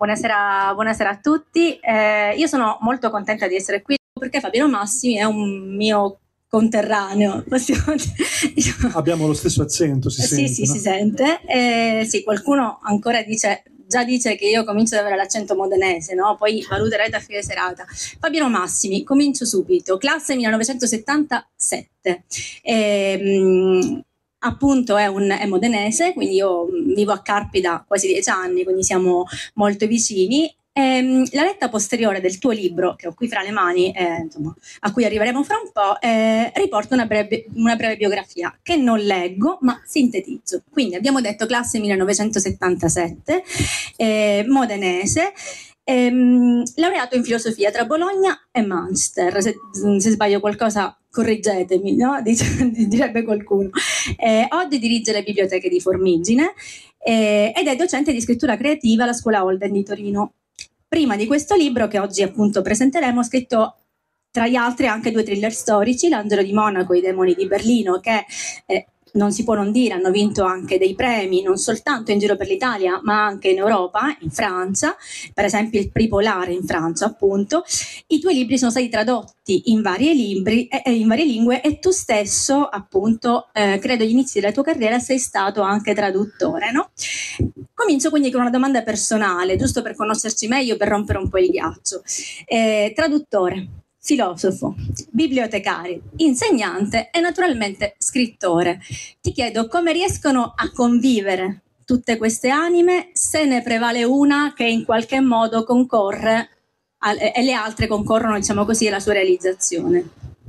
buonasera a tutti. Io sono molto contenta di essere qui perché Fabiano Massimi è un mio conterraneo. Abbiamo lo stesso accento, si sente. Sì, no? Si sente. Sì, qualcuno ancora già dice che io comincio ad avere l'accento modenese, no? Poi valuterete a fine serata. Fabiano Massimi, comincio subito. Classe 1977. Appunto è modenese, quindi io vivo a Carpi da quasi 10 anni, quindi siamo molto vicini. La letta posteriore del tuo libro, che ho qui fra le mani, insomma, a cui arriveremo fra un po', riporta una breve biografia che non leggo, ma sintetizzo. Quindi abbiamo detto classe 1977, modenese, laureato in filosofia tra Bologna e Manchester. Se sbaglio qualcosa correggetemi, no? Direbbe qualcuno. Oggi dirige le biblioteche di Formigine ed è docente di scrittura creativa alla Scuola Holden di Torino. Prima di questo libro, che oggi appunto presenteremo, ho scritto tra gli altri anche 2 thriller storici, L'Angelo di Monaco e I Demoni di Berlino, che non si può non dire, hanno vinto anche dei premi, non soltanto in giro per l'Italia, ma anche in Europa, in Francia, per esempio il Prix Polar in Francia, appunto. I tuoi libri sono stati tradotti in varie lingue e tu stesso, appunto, credo agli inizi della tua carriera sei stato anche traduttore, no? Comincio quindi con una domanda personale, giusto per conoscerci meglio, per rompere un po' il ghiaccio. Traduttore, filosofo, bibliotecario, insegnante e naturalmente scrittore. Ti chiedo come riescono a convivere tutte queste anime, se ne prevale una che in qualche modo concorre e le altre concorrono, diciamo così, alla sua realizzazione.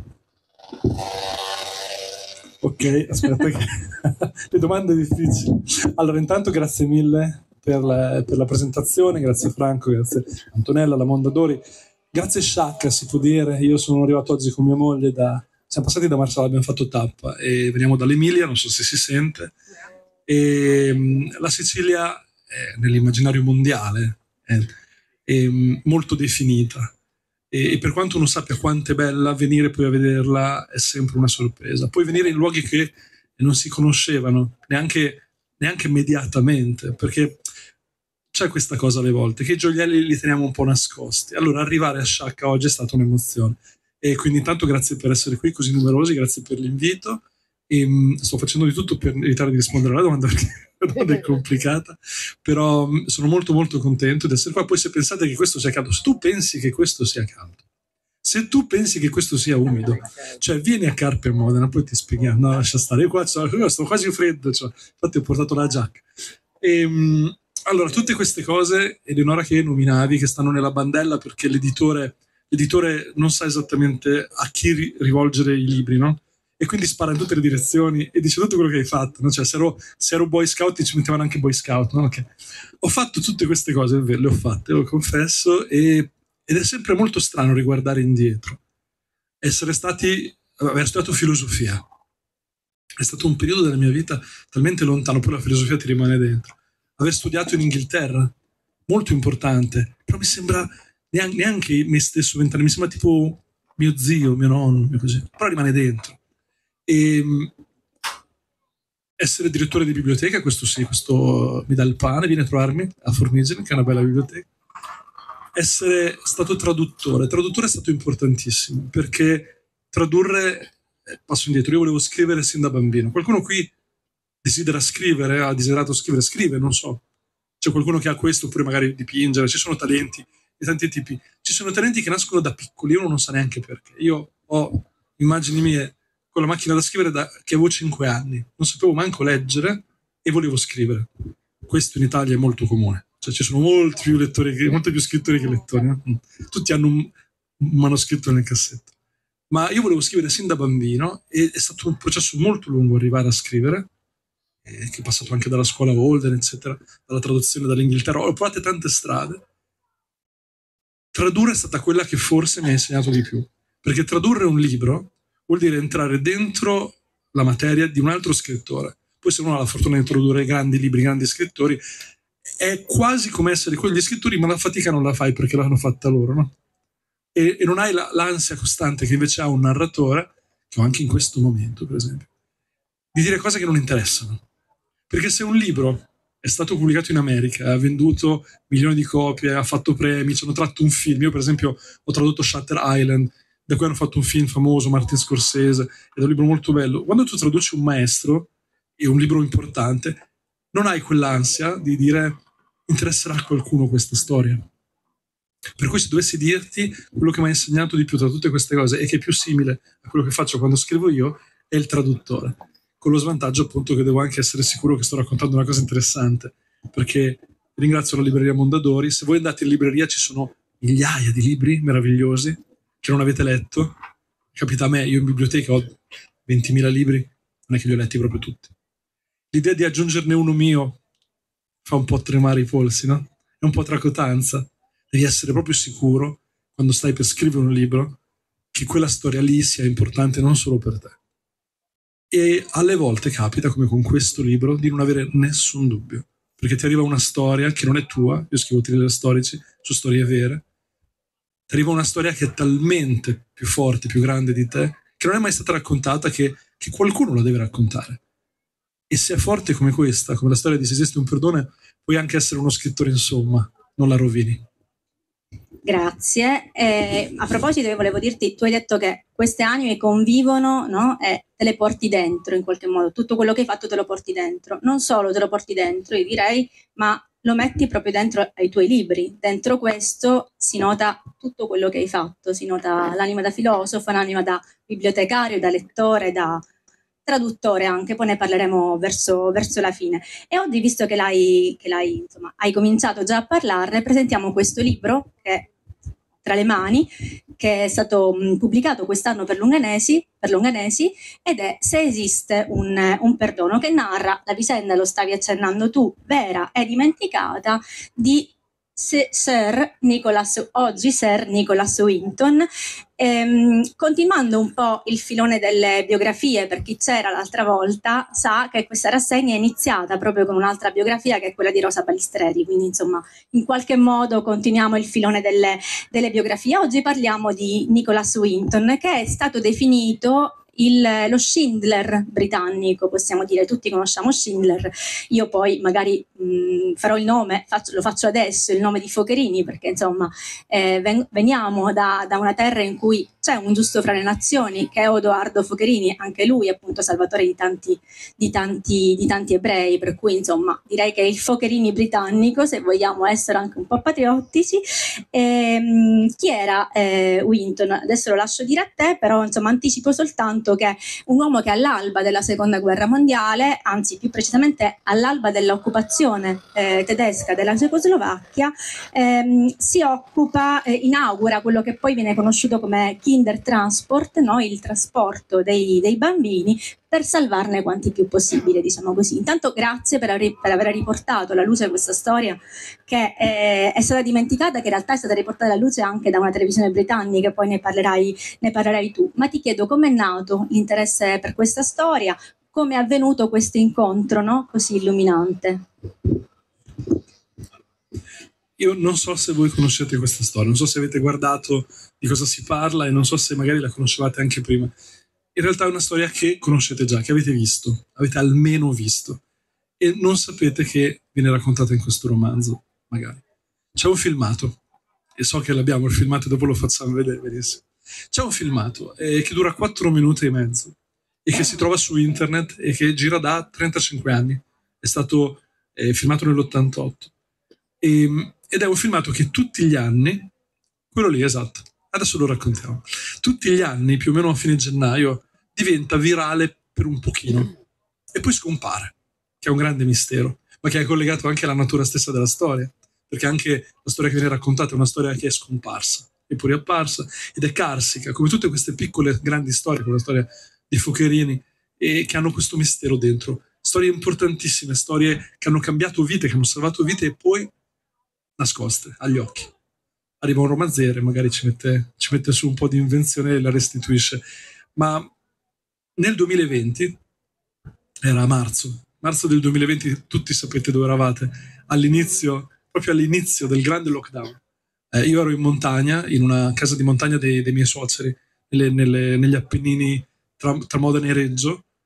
Ok, aspetta che le domande difficili. Allora, intanto grazie mille per la presentazione, grazie Franco, grazie Antonella, la Mondadori. Grazie Sciacca, si può dire. Io sono arrivato oggi con mia moglie siamo passati da Marsala, abbiamo fatto tappa e veniamo dall'Emilia, non so se si sente. E la Sicilia è nell'immaginario mondiale è molto definita e per quanto uno sappia quanto è bella, venire poi a vederla è sempre una sorpresa. Poi venire in luoghi che non si conoscevano neanche immediatamente, perché c'è questa cosa alle volte, che i gioielli li teniamo un po' nascosti. Allora arrivare a Sciacca oggi è stata un'emozione. E quindi intanto grazie per essere qui così numerosi, grazie per l'invito. E, sto facendo di tutto per evitare di rispondere alla domanda perché la domanda è complicata, però sono molto molto contento di essere qua. Poi se pensate che questo sia caldo, se tu pensi che questo sia caldo, se tu pensi che questo sia umido, cioè vieni a Carpi a Modena, poi ti spieghiamo. No, lascia stare, io qua sto quasi freddo, infatti ho portato la giacca. Allora, tutte queste cose, Eleonora, che nominavi, che stanno nella bandella perché l'editore non sa esattamente a chi rivolgere i libri, no? E quindi spara in tutte le direzioni e dice tutto quello che hai fatto, no? Cioè, se ero Boy Scout, ci mettevano anche Boy Scout, no? Okay. Ho fatto tutte queste cose, è vero, le ho fatte, lo confesso, ed è sempre molto strano riguardare indietro. Aver studiato filosofia è stato un periodo della mia vita talmente lontano, poi la filosofia ti rimane dentro. Aver studiato in Inghilterra, molto importante, però mi sembra neanche me stesso 20 anni, mi sembra tipo mio zio, mio nonno, così. Però rimane dentro. E essere direttore di biblioteca, questo sì, questo mi dà il pane, viene a trovarmi a Formigine, che è una bella biblioteca. Essere stato traduttore è stato importantissimo, perché tradurre, passo indietro, io volevo scrivere sin da bambino. Qualcuno qui desidera scrivere, ha desiderato scrivere, scrive, non so. C'è qualcuno che ha questo, oppure magari dipingere, ci sono talenti di tanti tipi. Ci sono talenti che nascono da piccoli, uno non sa neanche perché. Io ho immagini mie con la macchina da scrivere che avevo 5 anni. Non sapevo manco leggere e volevo scrivere. Questo in Italia è molto comune. Cioè ci sono molti più scrittori che lettori. No? Tutti hanno un manoscritto nel cassetto. Ma io volevo scrivere sin da bambino e è stato un processo molto lungo arrivare a scrivere, che è passato anche dalla scuola Holden, eccetera, dalla traduzione dall'Inghilterra. Ho provato tante strade. Tradurre è stata quella che forse mi ha insegnato di più, perché tradurre un libro vuol dire entrare dentro la materia di un altro scrittore. Poi se uno ha la fortuna di tradurre grandi libri, grandi scrittori, è quasi come essere quegli scrittori, ma la fatica non la fai perché l'hanno fatta loro, no? E non hai l'ansia costante che invece ha un narratore, che ho anche in questo momento, per esempio, di dire cose che non interessano. Perché se un libro è stato pubblicato in America, ha venduto milioni di copie, ha fatto premi, ci hanno tratto un film. Io per esempio ho tradotto Shutter Island, da cui hanno fatto un film famoso, Martin Scorsese, ed è un libro molto bello. Quando tu traduci un maestro e un libro importante, non hai quell'ansia di dire interesserà a qualcuno questa storia. Per cui se dovessi dirti quello che mi ha insegnato di più tra tutte queste cose e che è più simile a quello che faccio quando scrivo io, è il traduttore, con lo svantaggio appunto che devo anche essere sicuro che sto raccontando una cosa interessante, perché ringrazio la libreria Mondadori. Se voi andate in libreria ci sono migliaia di libri meravigliosi che non avete letto. Capita a me, io in biblioteca ho 20.000 libri, non è che li ho letti proprio tutti. L'idea di aggiungerne uno mio fa un po' tremare i polsi, no? È un po' tracotanza. Devi essere proprio sicuro, quando stai per scrivere un libro, che quella storia lì sia importante non solo per te. E alle volte capita, come con questo libro, di non avere nessun dubbio, perché ti arriva una storia che non è tua. Io scrivo thriller storici su storie vere. Ti arriva una storia che è talmente più forte, più grande di te, che non è mai stata raccontata, che qualcuno la deve raccontare. E se è forte come questa, come la storia di Se esiste un perdone, puoi anche essere uno scrittore, insomma, non la rovini. Grazie. A proposito, io volevo dirti, tu hai detto che queste anime convivono, no? E te le porti dentro in qualche modo. Tutto quello che hai fatto te lo porti dentro. Non solo te lo porti dentro, io direi, ma lo metti proprio dentro ai tuoi libri. Dentro questo si nota tutto quello che hai fatto, si nota l'anima da filosofo, l'anima da bibliotecario, da lettore, da traduttore anche, poi ne parleremo verso la fine. E oggi, visto che insomma, hai cominciato già a parlarne, presentiamo questo libro che è tra le mani, che è stato pubblicato quest'anno per Longanesi, ed è Se esiste un perdono, che narra la vicenda, lo stavi accennando tu, vera e dimenticata, di Sir Nicholas Winton. Continuando un po' il filone delle biografie, per chi c'era l'altra volta sa che questa rassegna è iniziata proprio con un'altra biografia, che è quella di Rosa Balistreri, quindi insomma in qualche modo continuiamo il filone delle biografie. Oggi parliamo di Nicholas Winton, che è stato definito lo Schindler britannico, possiamo dire. Tutti conosciamo Schindler. Io poi magari farò il nome, lo faccio adesso, il nome di Focherini, perché insomma veniamo da una terra in cui c'è un giusto fra le nazioni, che è Odoardo Focherini, anche lui appunto salvatore di tanti ebrei, per cui insomma direi che è il Focherini britannico, se vogliamo essere anche un po' patriottici. Chi era Winton? Adesso lo lascio dire a te, però insomma anticipo soltanto che è un uomo che all'alba della seconda guerra mondiale, anzi più precisamente all'alba dell'occupazione tedesca della Cecoslovacchia, si occupa, inaugura quello che poi viene conosciuto come Kindertransport, no? Il trasporto dei bambini, per salvarne quanti più possibile, diciamo così. Intanto grazie per aver riportato alla luce questa storia che è stata dimenticata, che in realtà è stata riportata alla luce anche da una televisione britannica, poi ne parlerai tu. Ma ti chiedo com'è nato l'interesse per questa storia, come è avvenuto questo incontro, no? Così illuminante. Io non so se voi conoscete questa storia, non so se avete guardato di cosa si parla e non so se magari la conoscevate anche prima. In realtà è una storia che conoscete già, che avete visto, avete almeno visto, e non sapete che viene raccontata in questo romanzo, magari. C'è un filmato, e so che l'abbiamo il filmato, dopo lo facciamo vedere, benissimo. C'è un filmato che dura 4 minuti e mezzo e che si trova su internet e che gira da 35 anni. È stato filmato nell'88. Ed è un filmato che tutti gli anni, quello lì, esatto, adesso lo raccontiamo, tutti gli anni, più o meno a fine gennaio, diventa virale per un pochino e poi scompare, che è un grande mistero, ma che è collegato anche alla natura stessa della storia, perché anche la storia che viene raccontata è una storia che è scomparsa e poi riapparsa, ed è carsica, come tutte queste piccole grandi storie, come la storia di Focherini, e che hanno questo mistero dentro. Storie importantissime, storie che hanno cambiato vite, che hanno salvato vite e poi nascoste agli occhi. Arriva un romanziere, magari ci mette su un po' di invenzione e la restituisce. Ma nel 2020, era marzo del 2020, tutti sapete dove eravate, proprio all'inizio del grande lockdown. Io ero in montagna, in una casa di montagna dei miei suoceri, negli Appennini tra Modena e Reggio,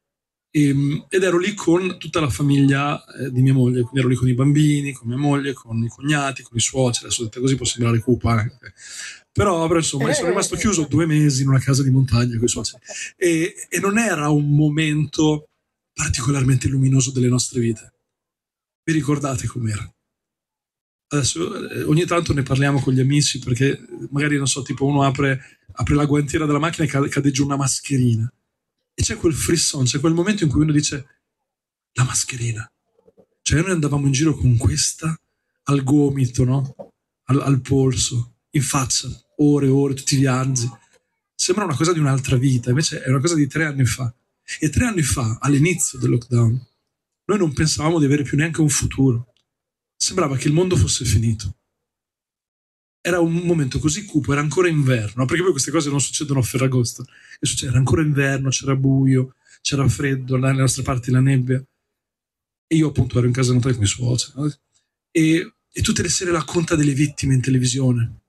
ed ero lì con tutta la famiglia di mia moglie, quindi ero lì con i bambini, con mia moglie, con i cognati, con i suoceri. Adesso dette così può sembrare cupa, però insomma sono rimasto chiuso 2 mesi in una casa di montagna con i suoceri, e non era un momento particolarmente luminoso delle nostre vite. Vi ricordate com'era? Adesso ogni tanto ne parliamo con gli amici, perché magari, non so, tipo uno apre la guantiera della macchina e cade giù una mascherina. E c'è quel frisson, c'è quel momento in cui uno dice: la mascherina. Cioè noi andavamo in giro con questa al gomito, no? Al polso, in faccia, ore e ore, tutti i viaggi. Sembra una cosa di un'altra vita, invece è una cosa di 3 anni fa. E 3 anni fa, all'inizio del lockdown, noi non pensavamo di avere più neanche un futuro. Sembrava che il mondo fosse finito. Era un momento così cupo, era ancora inverno, perché poi queste cose non succedono a Ferragosto. Era ancora inverno, c'era buio, c'era freddo, dalle nostre parti la nebbia. E io appunto ero in casa natale con i suoceri, no? E tutte le sere la conta delle vittime in televisione.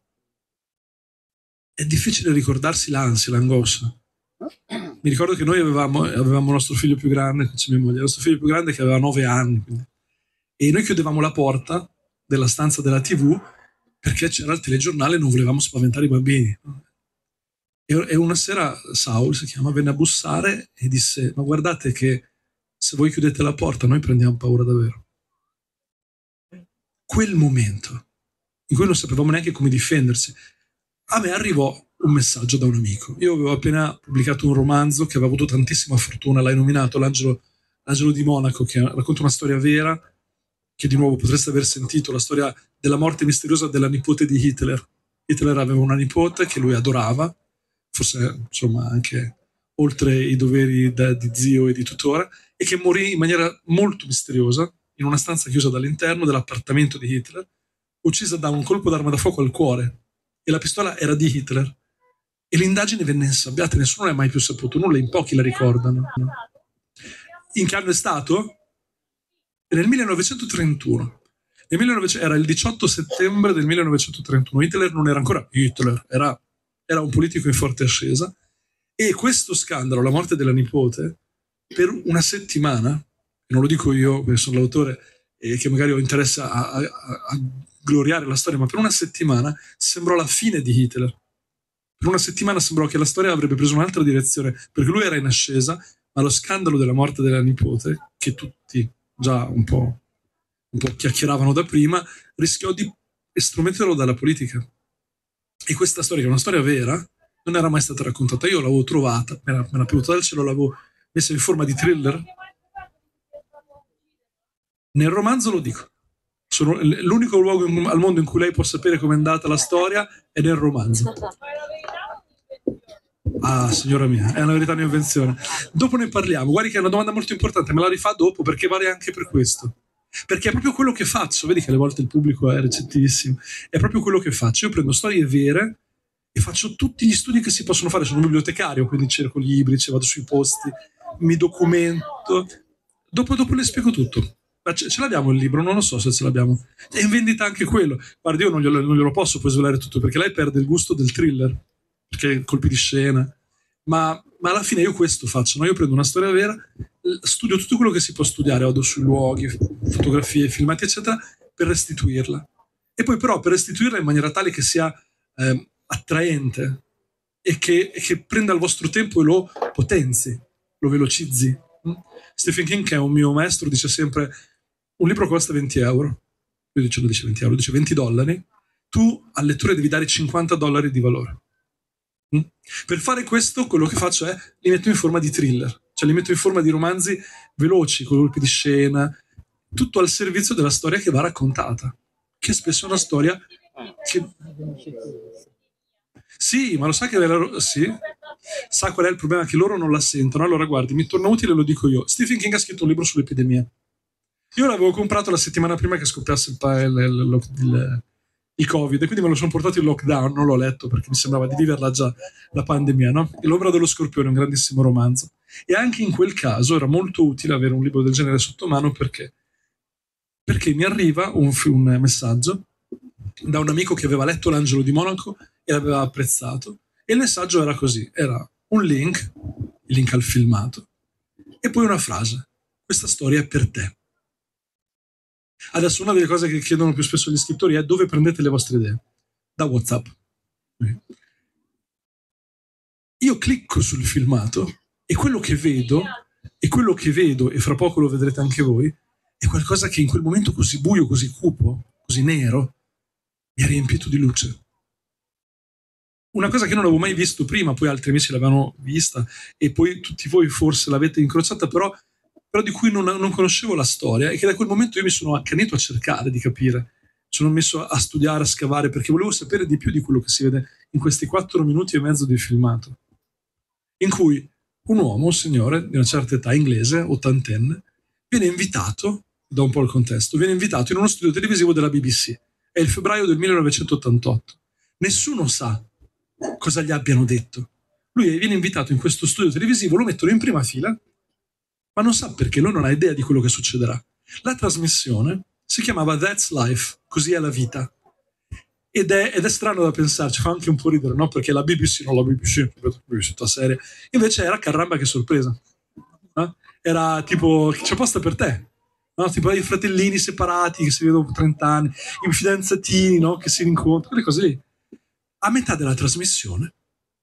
È difficile ricordarsi l'ansia, l'angoscia. Mi ricordo che noi avevamo nostro figlio più grande, c'è mia moglie, il nostro figlio più grande che aveva 9 anni, quindi. E noi chiudevamo la porta della stanza della TV perché c'era il telegiornale e non volevamo spaventare i bambini. E una sera Saul, si chiama, venne a bussare e disse: ma guardate che se voi chiudete la porta noi prendiamo paura davvero. Quel momento in cui non sapevamo neanche come difendersi, a me arrivò un messaggio da un amico. Io avevo appena pubblicato un romanzo che aveva avuto tantissima fortuna, l'hai nominato, L'Angelo di Monaco, che racconta una storia vera, che di nuovo potreste aver sentito, la storia della morte misteriosa della nipote di Hitler. Hitler aveva una nipote che lui adorava, forse insomma anche oltre i doveri di zio e di tutore, e che morì in maniera molto misteriosa in una stanza chiusa dall'interno dell'appartamento di Hitler, uccisa da un colpo d'arma da fuoco al cuore, e la pistola era di Hitler. E l'indagine venne insabbiata, nessuno ne ha mai più saputo nulla, in pochi la ricordano. In che anno è stato? Nel 1931. Era il 18 settembre del 1931. Hitler non era ancora Hitler, era un politico in forte ascesa, e questo scandalo, la morte della nipote, per una settimana, e non lo dico io perché sono l'autore e che magari ho interesse a gloriare la storia, ma per una settimana sembrò la fine di Hitler. Per una settimana sembrò che la storia avrebbe preso un'altra direzione, perché lui era in ascesa, ma lo scandalo della morte della nipote, che tutti già un po' chiacchieravano da prima, rischiò di estrometterlo dalla politica. E questa storia, che è una storia vera, non era mai stata raccontata. Io l'avevo trovata, me l'ha piovuta dal cielo, l'avevo messa in forma di thriller. Nel romanzo lo dico. L'unico luogo al mondo in cui lei può sapere com'è andata la storia è nel romanzo. Ah, signora mia, è una verità mia invenzione. Dopo ne parliamo. Guardi che è una domanda molto importante, me la rifà dopo, perché vale anche per questo. Perché è proprio quello che faccio. Vedi che alle volte il pubblico è recettivissimo. È proprio quello che faccio. Io prendo storie vere e faccio tutti gli studi che si possono fare. Sono un bibliotecario, quindi cerco libri, vado sui posti, mi documento. Dopo le spiego tutto. Ma ce l'abbiamo il libro? Non lo so se ce l'abbiamo. È in vendita anche quello. Guardi, io non glielo posso poi svelare tutto, perché lei perde il gusto del thriller, perché colpi di scena. Ma alla fine io questo faccio, no? Io prendo una storia vera, studio tutto quello che si può studiare, vado sui luoghi, fotografie, filmati, eccetera, per restituirla. E poi però per restituirla in maniera tale che sia attraente e che prenda il vostro tempo e lo potenzi, lo velocizzi. Stephen King, che è un mio maestro, dice sempre: un libro costa 20 euro. Lui dice 20 euro, dice $20. Tu al lettore devi dare $50 di valore. Per fare questo, quello che faccio è li metto in forma di thriller, cioè li metto in forma di romanzi veloci, con colpi di scena, tutto al servizio della storia che va raccontata, che spesso è una storia che... Sì, ma lo sa che sì? Sa qual è il problema? Che loro non la sentono. Allora guardi, mi torna utile, lo dico io. Stephen King ha scritto un libro sull'epidemia. Io l'avevo comprato la settimana prima che scoppiasse il Covid, e quindi me lo sono portato in lockdown, non l'ho letto perché mi sembrava di viverla già la pandemia, no? E L'ombra dello scorpione è un grandissimo romanzo, e anche in quel caso era molto utile avere un libro del genere sotto mano, perché mi arriva un messaggio da un amico che aveva letto L'Angelo di Monaco e l'aveva apprezzato, e il messaggio era così: era un link, il link al filmato, E poi una frase: questa storia è per te. Adesso una delle cose che chiedono più spesso gli scrittori è: dove prendete le vostre idee? Da WhatsApp. Io clicco sul filmato e quello che vedo, e fra poco lo vedrete anche voi, è qualcosa che in quel momento così buio, così cupo, così nero, mi ha riempito di luce. Una cosa che non avevo mai visto prima, poi altri amici l'avevano vista e poi tutti voi forse l'avete incrociata, però di cui non conoscevo la storia, e che da quel momento io mi sono accanito a cercare di capire. Mi sono messo a studiare, a scavare, perché volevo sapere di più di quello che si vede in questi 4 minuti e mezzo di filmato, in cui un uomo, un signore di una certa età, inglese, ottantenne, viene invitato, da un po' il contesto, viene invitato in uno studio televisivo della BBC. È il febbraio del 1988. Nessuno sa cosa gli abbiano detto. Lui viene invitato in questo studio televisivo, lo mettono in prima fila, ma non sa perché, lui non ha idea di quello che succederà. La trasmissione si chiamava That's Life, così è la vita. Ed è strano da pensarci, fa anche un po' ridere, no? Perché la BBC, non la BBC, tutta seria. Invece era caramba che sorpresa. Era tipo, c'è posta per te. No? Tipo i fratellini separati che si vedono dopo 30 anni, i fidanzatini, no? Che si rincontrano, quelle cose lì. A metà della trasmissione,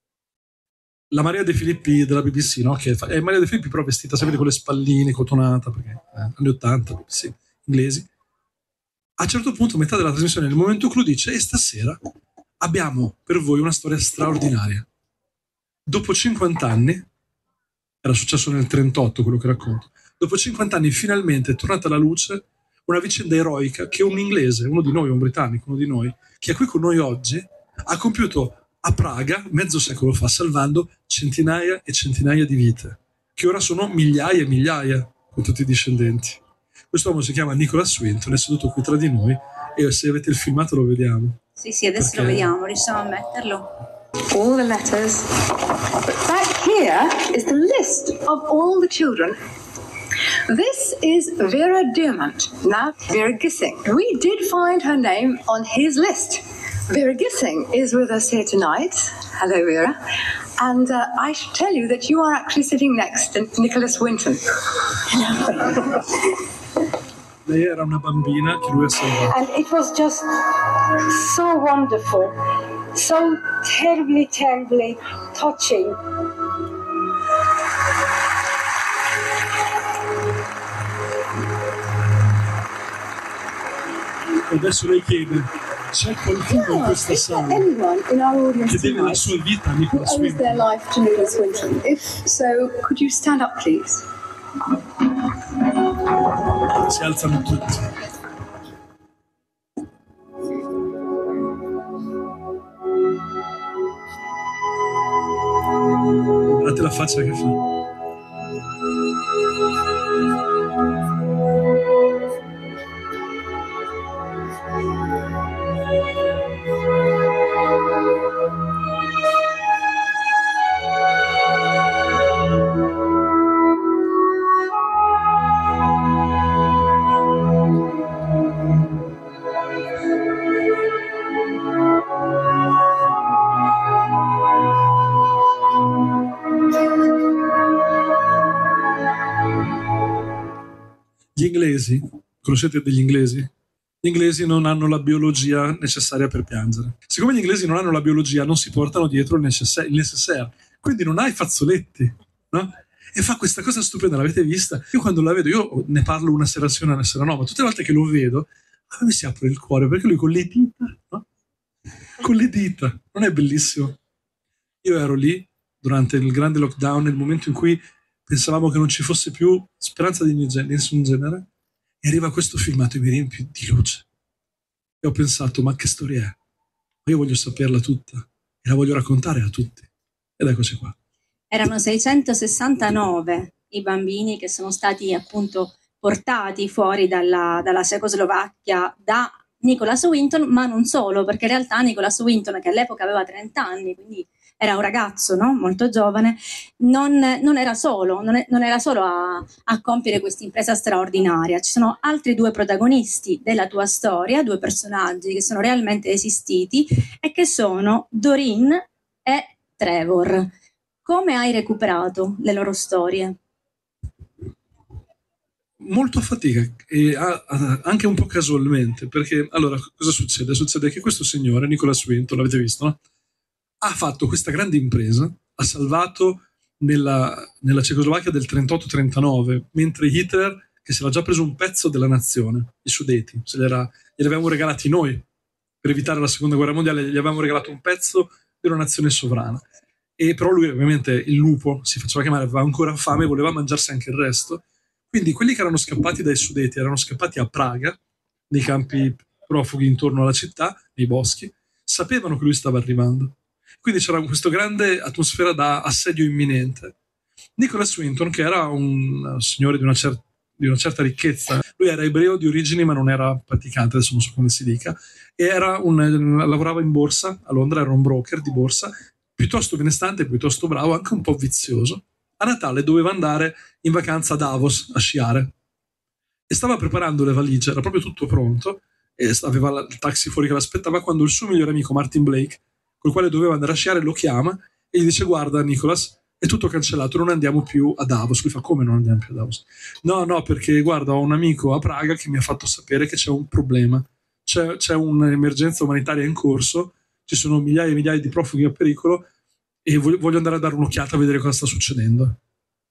la Maria De Filippi della BBC, no? Che è Maria De Filippi però vestita sempre con le spalline, cotonata, perché anni 80, BBC, inglesi. A un certo punto, a metà della trasmissione, nel momento clou dice: e stasera abbiamo per voi una storia straordinaria. Dopo 50 anni, era successo nel 38 quello che racconto, dopo 50 anni finalmente è tornata alla luce una vicenda eroica che un inglese, uno di noi, un britannico, uno di noi, che è qui con noi oggi, ha compiuto a Praga mezzo secolo fa, salvando centinaia e centinaia di vite, che ora sono migliaia e migliaia, con tutti i discendenti. Quest'uomo si chiama Nicholas Swinton, è seduto qui tra di noi, e se avete il filmato lo vediamo. Sì, adesso lo vediamo, riusciamo a metterlo. All the letters. But back here is the list of all the children. This is Vera Diamant, now Vera Gissing. We did find her name on his list. Vera Gissing is with us here tonight. Hello, Vera. And I should tell you that you are actually sitting next to Nicholas Winton. Lei era una bambina che lui ha salvato. And it was just so wonderful, so terribly, terribly touching. E adesso lei chiede: c'è qualcuno in questa sala che deve la sua vita a Nicholas Winton? Their life to Nicholas Winton. If so, could you stand up, please? Si alzano tutti. Guardate la faccia che fa. Gli inglesi, conoscete degli inglesi? Gli inglesi non hanno la biologia necessaria per piangere. Siccome gli inglesi non hanno la biologia, non si portano dietro il necessaire. Quindi non hai fazzoletti, no? E fa questa cosa stupenda, l'avete vista? Io quando la vedo, io ne parlo una sera sì, una sera no, ma tutte le volte che lo vedo, a me mi si apre il cuore, perché lui con le dita, no? Con le dita, non è bellissimo? Io ero lì, durante il grande lockdown, nel momento in cui pensavamo che non ci fosse più speranza di nessun genere, e arriva questo filmato e mi riempie di luce. E ho pensato: ma che storia è? Ma io voglio saperla tutta e la voglio raccontare a tutti. Ed eccoci qua. Erano 669 i bambini che sono stati appunto portati fuori dalla Cecoslovacchia da Nicholas Winton, ma non solo, perché in realtà Nicholas Winton, che all'epoca aveva 30 anni, quindi era un ragazzo, no? Molto giovane, non era solo, non era solo a compiere questa impresa straordinaria. Ci sono altri 2 protagonisti della tua storia, 2 personaggi che sono realmente esistiti e che sono Doreen e Trevor. Come hai recuperato le loro storie? molto a fatica e anche un po' casualmente, perché allora cosa succede? Succede che questo signore, Nicholas Winton, l'avete visto, no? Ha fatto questa grande impresa, ha salvato nella Cecoslovacchia del 38-39, mentre Hitler, che si era già preso un pezzo della nazione, i Sudeti, glieli avevamo regalati noi per evitare la seconda guerra mondiale, gli avevamo regalato un pezzo di una nazione sovrana. E però lui ovviamente, il lupo, si faceva chiamare, aveva ancora fame e voleva mangiarsi anche il resto. Quindi quelli che erano scappati dai Sudeti erano scappati a Praga, nei campi profughi intorno alla città, nei boschi, sapevano che lui stava arrivando. Quindi c'era questa grande atmosfera da assedio imminente. Nicholas Winton, che era un signore di una certa ricchezza, lui era ebreo di origini ma non era praticante, adesso non so come si dica, e lavorava in borsa a Londra, era un broker di borsa, piuttosto benestante, piuttosto bravo, anche un po' vizioso. A Natale doveva andare in vacanza a Davos a sciare e stava preparando le valigie, era proprio tutto pronto e aveva il taxi fuori che l'aspettava quando il suo migliore amico Martin Blake, col quale doveva andare a sciare, lo chiama e gli dice: guarda Nicholas, è tutto cancellato, non andiamo più a Davos. Lui fa: come non andiamo più a Davos? No, perché guarda, ho un amico a Praga che mi ha fatto sapere che c'è un problema, c'è un'emergenza umanitaria in corso, ci sono migliaia e migliaia di profughi a pericolo e voglio andare a dare un'occhiata a vedere cosa sta succedendo.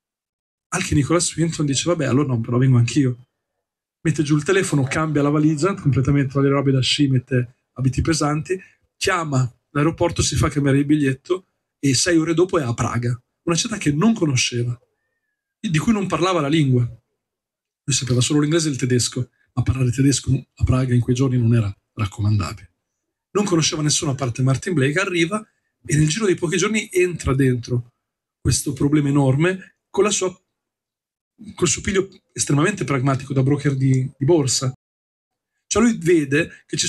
Al che Nicholas Winton dice: vabbè, allora no, però vengo anch'io. Mette giù il telefono, cambia la valigia completamente, tra le robe da sci, mette abiti pesanti, chiama l'aeroporto, si fa cambiare il biglietto e 6 ore dopo è a Praga, una città che non conosceva, di cui non parlava la lingua. Lui sapeva solo l'inglese e il tedesco, ma parlare tedesco a Praga in quei giorni non era raccomandabile. Non conosceva nessuno a parte Martin Blake, arriva e nel giro di pochi giorni entra dentro questo problema enorme col suo piglio estremamente pragmatico da broker di borsa. Cioè lui vede che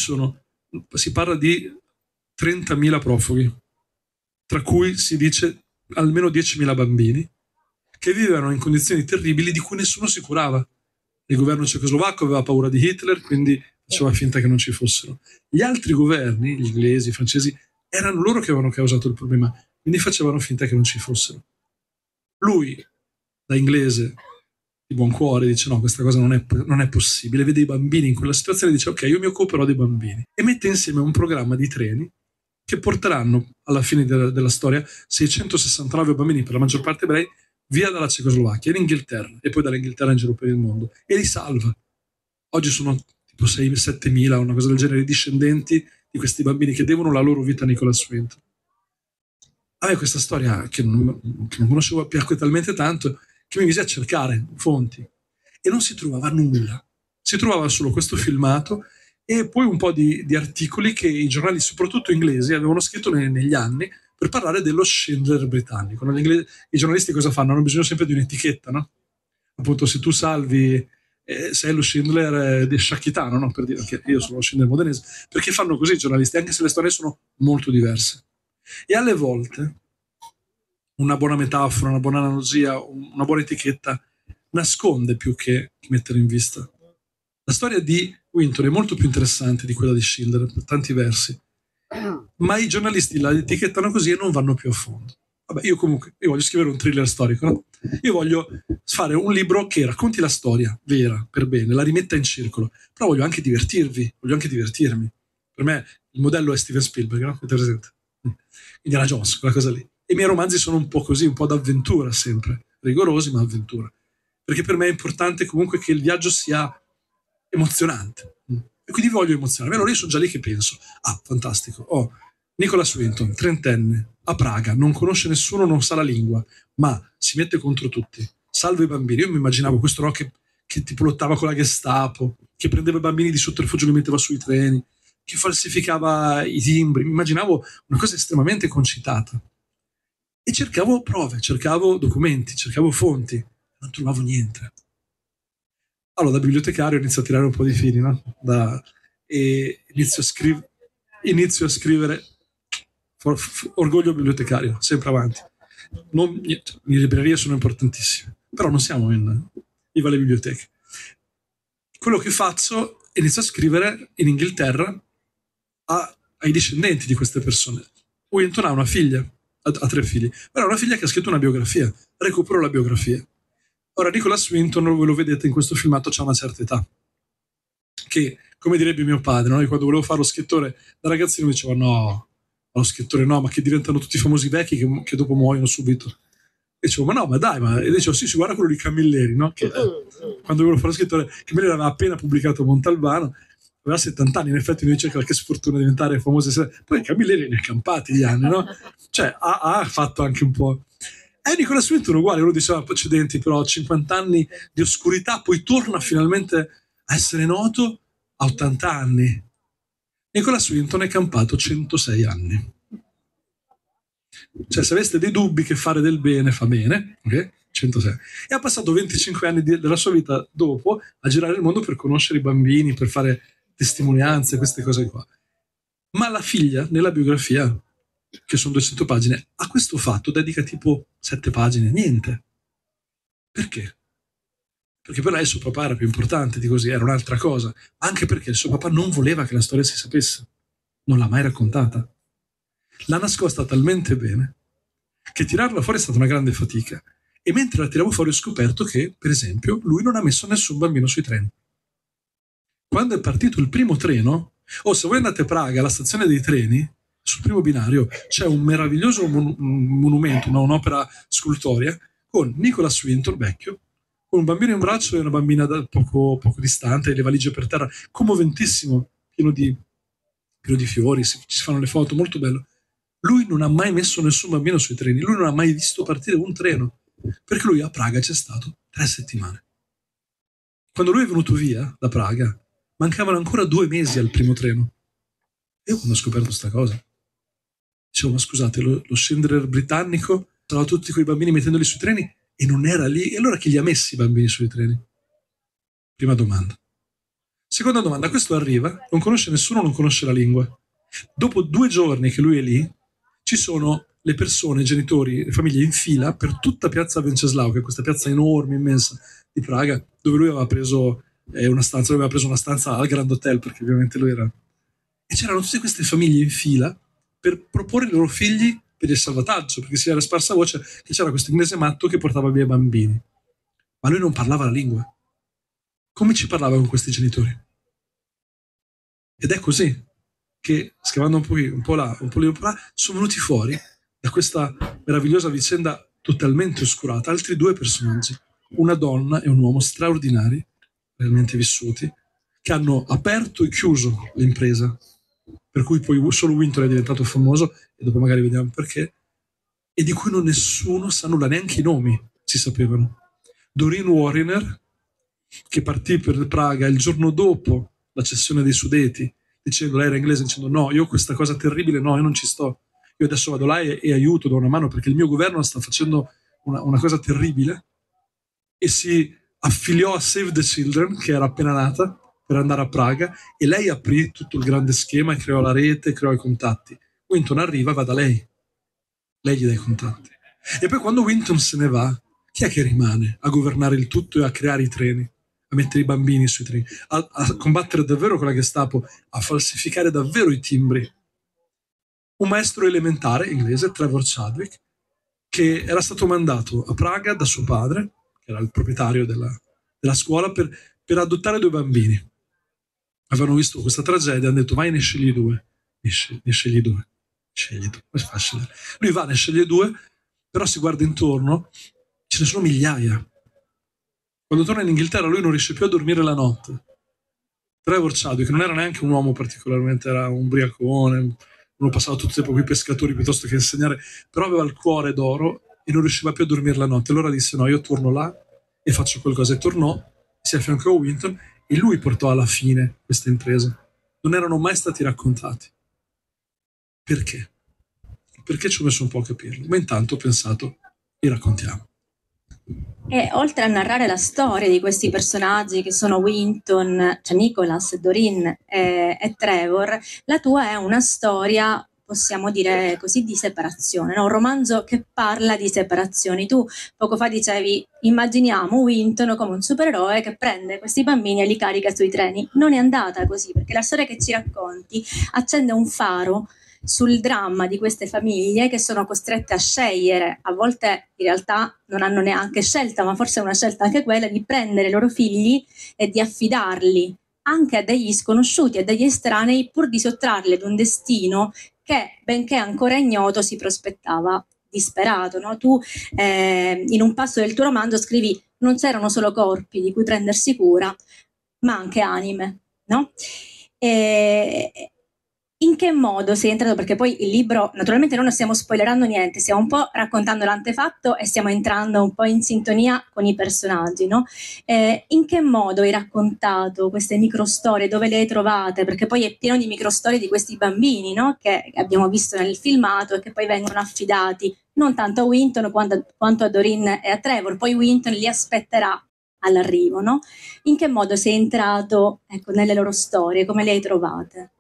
si parla di 30.000 profughi, tra cui si dice almeno 10.000 bambini, che vivevano in condizioni terribili di cui nessuno si curava. Il governo cecoslovacco aveva paura di Hitler, quindi faceva finta che non ci fossero. Gli altri governi, gli inglesi, i francesi, erano loro che avevano causato il problema, quindi facevano finta che non ci fossero. Lui, da inglese di buon cuore, dice: no, questa cosa non è possibile. Vede i bambini in quella situazione e dice: ok, io mi occuperò dei bambini. E mette insieme un programma di treni che porteranno alla fine della storia 669 bambini, per la maggior parte ebrei, via dalla Cecoslovacchia in Inghilterra e poi dall'Inghilterra in giro per il mondo, e li salva. Oggi sono tipo 6-7 mila, una cosa del genere, discendenti di questi bambini che devono la loro vita a Nicholas Winton. A me questa storia, che non conoscevo, piacque talmente tanto che mi mise a cercare fonti e non si trovava nulla. Si trovava solo questo filmato e poi un po' di articoli che i giornali, soprattutto inglesi, avevano scritto negli anni per parlare dello Schindler britannico. I giornalisti cosa fanno? Hanno bisogno sempre di un'etichetta, no? Appunto, se tu salvi, sei lo Schindler di Sciacchitano, no? Per dire che io sono lo Schindler modenese, perché fanno così i giornalisti, anche se le storie sono molto diverse. E alle volte una buona metafora, una buona analogia, una buona etichetta nasconde più che mettere in vista. La storia di Winton è molto più interessante di quella di Schindler per tanti versi, ma i giornalisti la etichettano così e non vanno più a fondo. Vabbè, io voglio scrivere un thriller storico, no? Io voglio fare un libro che racconti la storia vera, per bene, la rimetta in circolo, però voglio anche divertirvi, voglio anche divertirmi. Per me il modello è Steven Spielberg, no? Avete presente? Indiana Jones, quella cosa lì. E i miei romanzi sono un po' così, un po' d'avventura sempre, rigorosi ma avventura, perché per me è importante comunque che il viaggio sia emozionante, e quindi voglio emozionarmi. Allora io sono già lì che penso: ah, fantastico, Nicholas Winton, trentenne, a Praga, non conosce nessuno, non sa la lingua, ma si mette contro tutti, salva i bambini. Io mi immaginavo questo che tipo lottava con la Gestapo, che prendeva i bambini di sotterfugio e li metteva sui treni, che falsificava i timbri. Mi immaginavo una cosa estremamente concitata. E cercavo prove, cercavo documenti, cercavo fonti, non trovavo niente. Allora da bibliotecario inizio a tirare un po' di fili, no? E inizio a scrivere orgoglio bibliotecario, sempre avanti. Le librerie sono importantissime, però non siamo viva le biblioteche. Quello che faccio, inizio a scrivere in Inghilterra ai discendenti di queste persone. Winton ha una figlia, ha 3 figli, però ha una figlia che ha scritto una biografia. Recupero la biografia. Ora, Nicholas Winton, voi lo vedete in questo filmato, c'ha una certa età, che, come direbbe mio padre, no? Io quando volevo fare lo scrittore da ragazzino mi diceva no, lo scrittore no, ma che diventano tutti famosi vecchi che dopo muoiono subito. E dicevo, ma no, ma dai, e dicevo, sì, guarda quello di Camilleri, no? Che quando volevo fare lo scrittore, Camilleri aveva appena pubblicato Montalbano, aveva 70 anni, in effetti mi dice che sfortuna diventare famoso, poi Camilleri ne ha campati gli anni, no? Cioè, ha fatto anche un po'. Nicholas Winton uguale, lo diceva precedenti, però 50 anni di oscurità, poi torna finalmente a essere noto a 80 anni. Nicholas Winton è campato 106 anni. Cioè, se aveste dei dubbi che fare del bene fa bene, ok? 106. E ha passato 25 anni della sua vita dopo a girare il mondo per conoscere i bambini, per fare testimonianze, queste cose qua. Ma la figlia, nella biografia, che sono 200 pagine, a questo fatto dedica tipo 7 pagine, niente. Perché? Perché per lei il suo papà era più importante di così, era un'altra cosa. Anche perché il suo papà non voleva che la storia si sapesse. Non l'ha mai raccontata. L'ha nascosta talmente bene che tirarla fuori è stata una grande fatica. E mentre la tiravo fuori ho scoperto che, per esempio, lui non ha messo nessun bambino sui treni. Quando è partito il primo treno, se voi andate a Praga, alla stazione dei treni, sul primo binario c'è un meraviglioso monumento, un'opera scultoria, con Nicholas Winton, vecchio, con un bambino in braccio e una bambina poco distante, e le valigie per terra, commoventissimo, pieno di fiori, ci fanno le foto, molto bello. Lui non ha mai messo nessun bambino sui treni, lui non ha mai visto partire un treno, perché lui a Praga c'è stato 3 settimane. Quando lui è venuto via da Praga, mancavano ancora 2 mesi al primo treno. E io quando ho scoperto questa cosa, dicevo, ma scusate, lo Schindler britannico stava tutti quei bambini mettendoli sui treni e non era lì, e allora chi li ha messi i bambini sui treni? Prima domanda. Seconda domanda, questo arriva, non conosce nessuno, non conosce la lingua. Dopo 2 giorni che lui è lì, ci sono le persone, i genitori, le famiglie in fila per tutta piazza Venceslau, che è questa piazza enorme, immensa di Praga, dove lui aveva preso una stanza al Grand Hotel, perché ovviamente lui era... E c'erano tutte queste famiglie in fila per proporre i loro figli per il salvataggio, perché si era sparsa voce che c'era questo inglese matto che portava via i bambini. Ma lui non parlava la lingua. Come ci parlava con questi genitori? Ed è così che, scavando un po' là, un po' lì, un po' là, sono venuti fuori da questa meravigliosa vicenda totalmente oscurata altri 2 personaggi, una donna e un uomo straordinari, realmente vissuti, che hanno aperto e chiuso l'impresa, per cui poi solo Winton è diventato famoso, e dopo magari vediamo perché, e di cui non nessuno sa nulla, neanche i nomi si sapevano. Doreen Warriner, che partì per Praga il giorno dopo la cessione dei Sudeti, dicendo, lei era inglese, dicendo no, io questa cosa terribile, no, io non ci sto, io adesso vado là e aiuto, do una mano perché il mio governo sta facendo una cosa terribile, e si affiliò a Save the Children, che era appena nata, per andare a Praga, e lei aprì tutto il grande schema e creò la rete, creò i contatti. Winton arriva, va da lei gli dà i contatti. E poi quando Winton se ne va, chi è che rimane a governare il tutto e a creare i treni, a mettere i bambini sui treni, a combattere davvero con la Gestapo, a falsificare davvero i timbri? Un maestro elementare inglese, Trevor Chadwick, che era stato mandato a Praga da suo padre, che era il proprietario della scuola, per adottare 2 bambini. Avevano visto questa tragedia, hanno detto vai, ne scegli 2. Ne scegli 2. Scegli 2. È facile. Lui va, ne sceglie 2, però si guarda intorno, ce ne sono migliaia. Quando torna in Inghilterra lui non riesce più a dormire la notte. Trevor Chadwick non era neanche un uomo particolarmente, era un ubriacone, uno passava tutto il tempo con i pescatori piuttosto che insegnare, però aveva il cuore d'oro e non riusciva più a dormire la notte. Allora disse no, io torno là e faccio qualcosa. E tornò, si affiancò a Winton e lui portò alla fine questa impresa. Non erano mai stati raccontati. Perché? Perché ci ho messo un po' a capirlo, ma intanto ho pensato, li raccontiamo. E oltre a narrare la storia di questi personaggi che sono Winton, cioè Nicholas, Doreen e Trevor, la tua è una storia, possiamo dire così, di separazione, no? Un romanzo che parla di separazioni. Tu poco fa dicevi, immaginiamo Winton come un supereroe che prende questi bambini e li carica sui treni. Non è andata così, perché la storia che ci racconti accende un faro sul dramma di queste famiglie che sono costrette a scegliere, a volte in realtà non hanno neanche scelta, ma forse è una scelta anche quella di prendere i loro figli e di affidarli anche a degli sconosciuti, a degli estranei, pur di sottrarli ad un destino che, benché ancora ignoto, si prospettava disperato. No? Tu in un passo del tuo romanzo scrivi: non c'erano solo corpi di cui prendersi cura, ma anche anime. No? In che modo sei entrato? Perché poi il libro, naturalmente noi non stiamo spoilerando niente, stiamo un po' raccontando l'antefatto e stiamo entrando un po' in sintonia con i personaggi, no? In che modo hai raccontato queste microstorie, dove le hai trovate? Perché poi è pieno di microstorie di questi bambini, no? Che abbiamo visto nel filmato e che poi vengono affidati non tanto a Winton quanto a Doreen e a Trevor, poi Winton li aspetterà all'arrivo, no? In che modo sei entrato, ecco, nelle loro storie, come le hai trovate?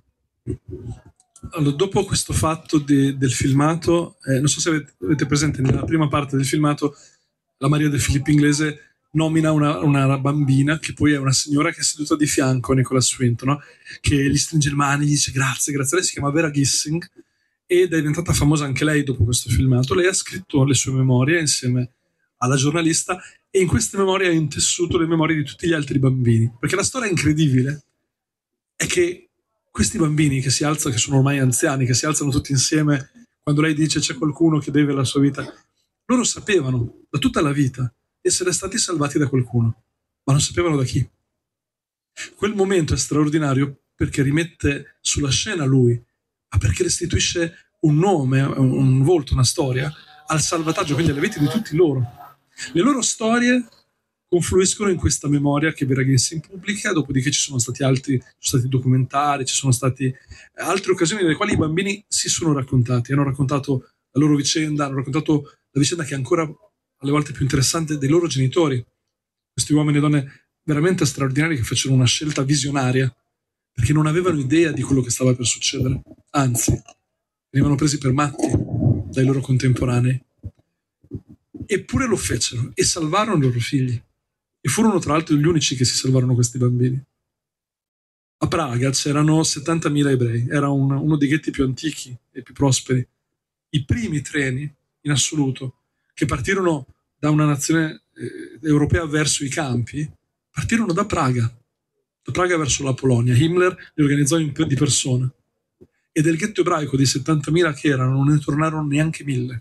Allora, dopo questo fatto del filmato, non so se avete presente, nella prima parte del filmato la Maria De Filippi inglese nomina una bambina che poi è una signora che è seduta di fianco a Nicholas Winton, no? Che gli stringe le mani, gli dice grazie. Lei si chiama Vera Gissing ed è diventata famosa anche lei dopo questo filmato. Lei ha scritto le sue memorie insieme alla giornalista e in queste memorie ha intessuto le memorie di tutti gli altri bambini, perché la storia incredibile è che questi bambini che sono ormai anziani, che si alzano tutti insieme quando lei dice c'è qualcuno che deve la sua vita, loro sapevano da tutta la vita di essere stati salvati da qualcuno, ma non sapevano da chi. Quel momento è straordinario perché rimette sulla scena lui, ma perché restituisce un nome, un volto, una storia al salvataggio, quindi alle vite di tutti loro. Le loro storie confluiscono in questa memoria che Vera Gissing pubblica, dopodiché ci sono stati documentari, ci sono state altre occasioni nelle quali i bambini si sono raccontati, hanno raccontato la loro vicenda, hanno raccontato la vicenda che è ancora alle volte più interessante dei loro genitori, questi uomini e donne veramente straordinari che fecero una scelta visionaria, perché non avevano idea di quello che stava per succedere, anzi, venivano presi per matti dai loro contemporanei. Eppure lo fecero e salvarono i loro figli. E furono tra l'altro gli unici che si salvarono questi bambini. A Praga c'erano 70.000 ebrei, era uno dei ghetti più antichi e più prosperi. I primi treni in assoluto che partirono da una nazione europea verso i campi partirono da Praga verso la Polonia. Himmler li organizzò di persona e del ghetto ebraico di 70.000 che erano non ne tornarono neanche 1.000.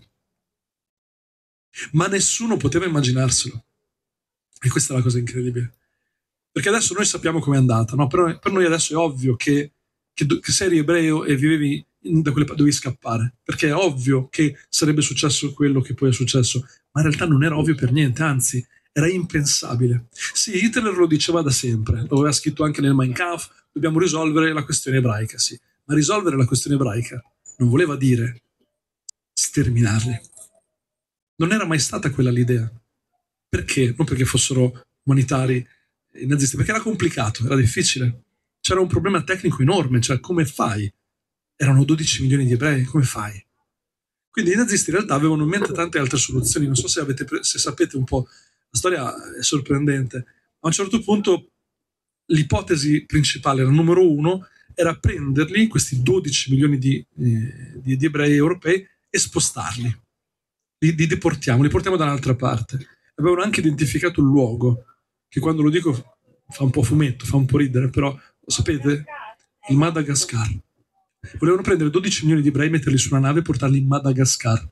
Ma nessuno poteva immaginarselo. E questa è la cosa incredibile. Perché adesso noi sappiamo com'è andata, no? Però per noi adesso è ovvio che se eri ebreo e vivevi da quelle dovevi scappare. Perché è ovvio che sarebbe successo quello che poi è successo. Ma in realtà non era ovvio per niente, anzi, era impensabile. Sì, Hitler lo diceva da sempre, lo aveva scritto anche nel Mein Kampf, dobbiamo risolvere la questione ebraica, sì. Ma risolvere la questione ebraica non voleva dire sterminarli. Non era mai stata quella l'idea. Perché? Non perché fossero umanitari i nazisti, perché era complicato, era difficile. C'era un problema tecnico enorme, cioè come fai? Erano 12 milioni di ebrei, come fai? Quindi i nazisti in realtà avevano in mente tante altre soluzioni. Non so se sapete un po', la storia è sorprendente. A un certo punto l'ipotesi principale, la numero 1, era prenderli, questi 12 milioni di ebrei europei, e spostarli. Li deportiamo, li portiamo da un'altra parte. Avevano anche identificato il luogo, che quando lo dico fa un po' fumetto, fa un po' ridere, però lo sapete? Il Madagascar. Volevano prendere 12 milioni di ebrei, metterli su una nave e portarli in Madagascar,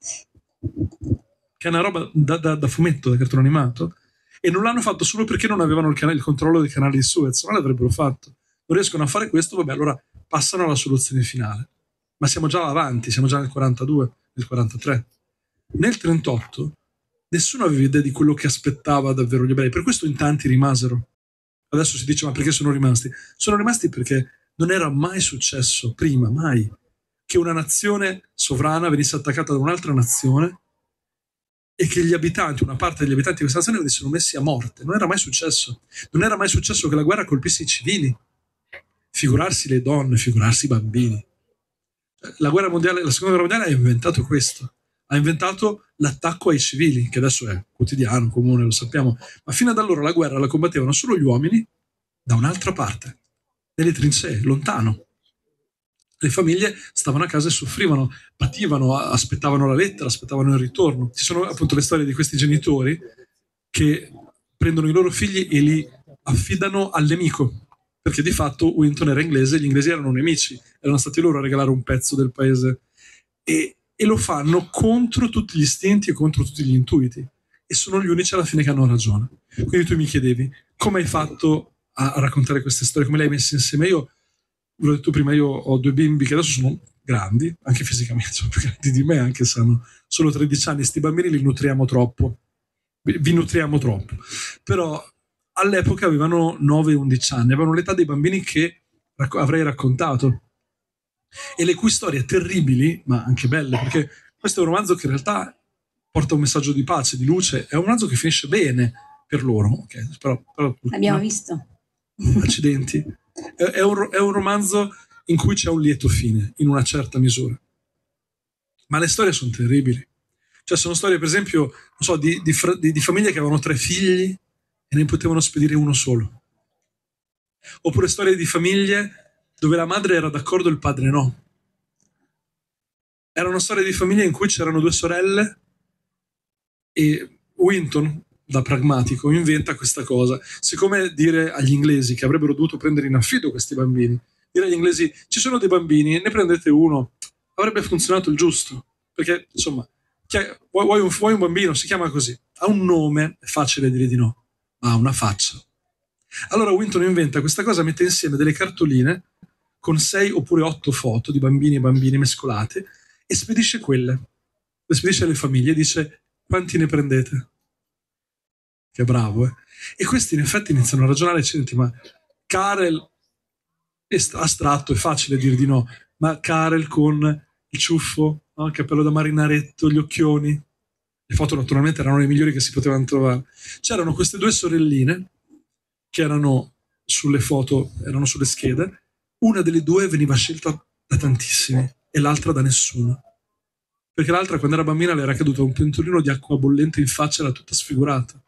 che è una roba da fumetto, da cartone animato, e non l'hanno fatto solo perché non avevano il controllo dei canali di Suez, non l'avrebbero fatto. Non riescono a fare questo, vabbè, allora passano alla soluzione finale. Ma siamo già avanti, siamo già nel 42, nel 43. Nel 38 nessuno aveva idea di quello che aspettava davvero gli ebrei, per questo in tanti rimasero. Adesso si dice, ma perché sono rimasti? Sono rimasti perché non era mai successo prima, mai, che una nazione sovrana venisse attaccata da un'altra nazione e che gli abitanti, una parte degli abitanti di questa nazione venissero messi a morte. Non era mai successo. Non era mai successo che la guerra colpisse i civili. Figurarsi le donne, figurarsi i bambini. La seconda guerra mondiale ha inventato questo. Ha inventato l'attacco ai civili, che adesso è quotidiano, comune, lo sappiamo. Ma fino ad allora la guerra la combattevano solo gli uomini da un'altra parte, nelle trincee, lontano. le famiglie stavano a casa e soffrivano, pativano, aspettavano la lettera, aspettavano il ritorno. Ci sono appunto le storie di questi genitori che prendono i loro figli e li affidano al nemico, perché di fatto Winton era inglese e gli inglesi erano nemici, erano stati loro a regalare un pezzo del paese e lo fanno contro tutti gli istinti e contro tutti gli intuiti, e sono gli unici alla fine che hanno ragione. Quindi tu mi chiedevi come hai fatto a raccontare queste storie, come le hai messe insieme. Io, ve l'ho detto prima, io ho 2 bimbi che adesso sono grandi, anche fisicamente sono più grandi di me, anche se hanno solo 13 anni. Sti bambini li nutriamo troppo, vi nutriamo troppo, però all'epoca avevano 9 e 11 anni, avevano l'età dei bambini che avrei raccontato e le cui storie terribili, ma anche belle, perché questo è un romanzo che in realtà porta un messaggio di pace, di luce, è un romanzo che finisce bene per loro, okay? però l'abbiamo visto. Accidenti. È un romanzo in cui c'è un lieto fine, in una certa misura, ma le storie sono terribili. Cioè sono storie, per esempio, non so, di famiglie che avevano 3 figli e ne potevano spedire uno solo. Oppure storie di famiglie dove la madre era d'accordo e il padre no. Erano storie di famiglie in cui c'erano 2 sorelle e Winton, da pragmatico, inventa questa cosa. Siccome dire agli inglesi che avrebbero dovuto prendere in affido questi bambini, dire agli inglesi ci sono dei bambini, ne prendete uno, avrebbe funzionato il giusto. Perché, insomma, vuoi un bambino, si chiama così, ha un nome, è facile dire di no, ma ha una faccia. Allora Winton inventa questa cosa, mette insieme delle cartoline con 6 oppure 8 foto di bambini e bambine mescolate e spedisce quelle. Le spedisce alle famiglie e dice: quanti ne prendete? Che bravo, eh? E questi in effetti iniziano a ragionare, senti, ma Karel è astratto, è facile dire di no, ma Karel con il ciuffo, no? Il cappello da marinaretto, gli occhioni, le foto naturalmente erano le migliori che si potevano trovare. C'erano queste 2 sorelline che erano sulle foto, erano sulle schede. Una delle 2 veniva scelta da tantissimi e l'altra da nessuno, perché l'altra, quando era bambina, le era caduto un pentolino di acqua bollente in faccia, era tutta sfigurata.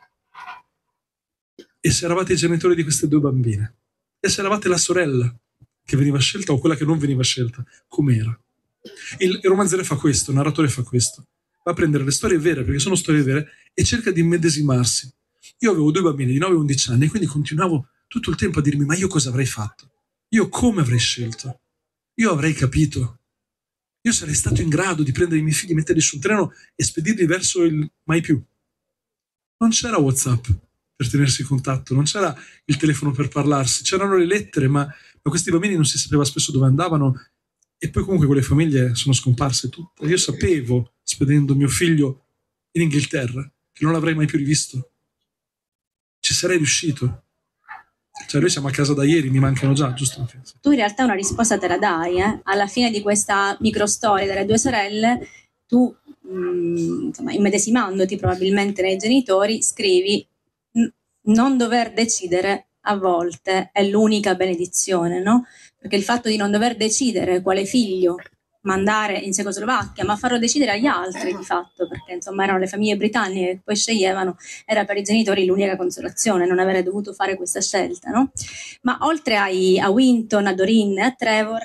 E se eravate i genitori di queste 2 bambine, e se eravate la sorella che veniva scelta o quella che non veniva scelta, com'era? Il romanziere fa questo, il narratore fa questo, va a prendere le storie vere, perché sono storie vere, e cerca di immedesimarsi. Io avevo 2 bambini di 9 e 11 anni, quindi continuavo tutto il tempo a dirmi: ma io cosa avrei fatto? Io come avrei scelto? Io avrei capito. Io sarei stato in grado di prendere i miei figli, metterli sul treno e spedirli verso il mai più. Non c'era WhatsApp per tenersi in contatto, non c'era il telefono per parlarsi, c'erano le lettere, ma questi bambini non si sapeva spesso dove andavano, e poi comunque quelle famiglie sono scomparse tutte. Io sapevo, spedendo mio figlio in Inghilterra, che non l'avrei mai più rivisto. Ci sarei riuscito. Cioè noi siamo a casa da ieri, mi mancano già, giusto? Tu in realtà una risposta te la dai, alla fine di questa microstoria delle 2 sorelle, tu insomma, immedesimandoti probabilmente nei genitori, scrivi: non dover decidere a volte è l'unica benedizione, no? Perché il fatto di non dover decidere quale figlio mandare in Cecoslovacchia, ma farlo decidere agli altri di fatto, perché insomma erano le famiglie britanniche che poi sceglievano, era per i genitori l'unica consolazione, non avere dovuto fare questa scelta, no? Ma oltre a Winton, a Doreen e a Trevor,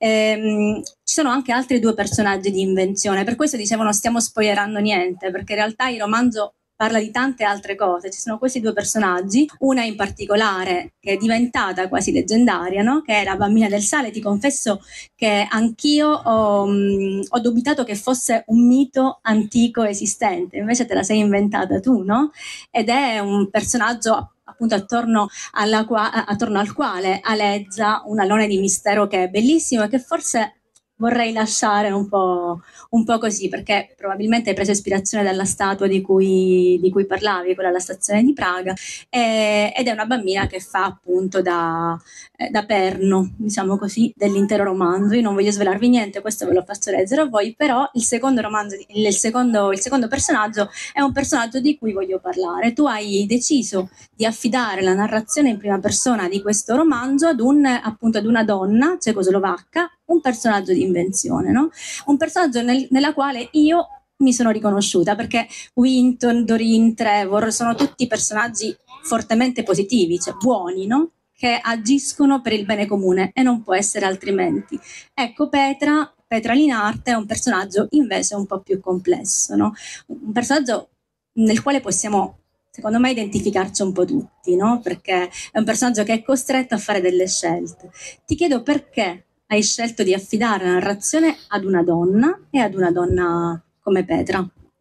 ci sono anche altri 2 personaggi di invenzione. Per questo dicevo non stiamo spoilerando niente, perché in realtà il romanzo parla di tante altre cose. Ci sono questi 2 personaggi, una in particolare che è diventata quasi leggendaria, no? Che è la bambina del sale. Ti confesso che anch'io ho dubitato che fosse un mito antico esistente, invece te la sei inventata tu, no? Ed è un personaggio appunto attorno al quale aleggia un alone di mistero che è bellissimo e che forse vorrei lasciare un po' così, perché probabilmente hai preso ispirazione dalla statua di cui parlavi, quella alla stazione di Praga, ed è una bambina che fa appunto da perno, diciamo così, dell'intero romanzo. Io non voglio svelarvi niente, questo ve lo faccio leggere a voi, però il secondo personaggio è un personaggio di cui voglio parlare. Tu hai deciso di affidare la narrazione in prima persona di questo romanzo ad una donna cecoslovacca, un personaggio di invenzione, no? Un personaggio nella quale io mi sono riconosciuta, perché Winton, Doreen, Trevor sono tutti personaggi fortemente positivi, cioè buoni, no? che agiscono per il bene comune e non può essere altrimenti. Ecco, Petra Linarte è un personaggio invece un po' più complesso, no? Un personaggio nel quale possiamo, secondo me, identificarci un po' tutti, no? Perché è un personaggio che è costretto a fare delle scelte. Ti chiedo perché hai scelto di affidare la narrazione ad una donna e ad una donna come Petra.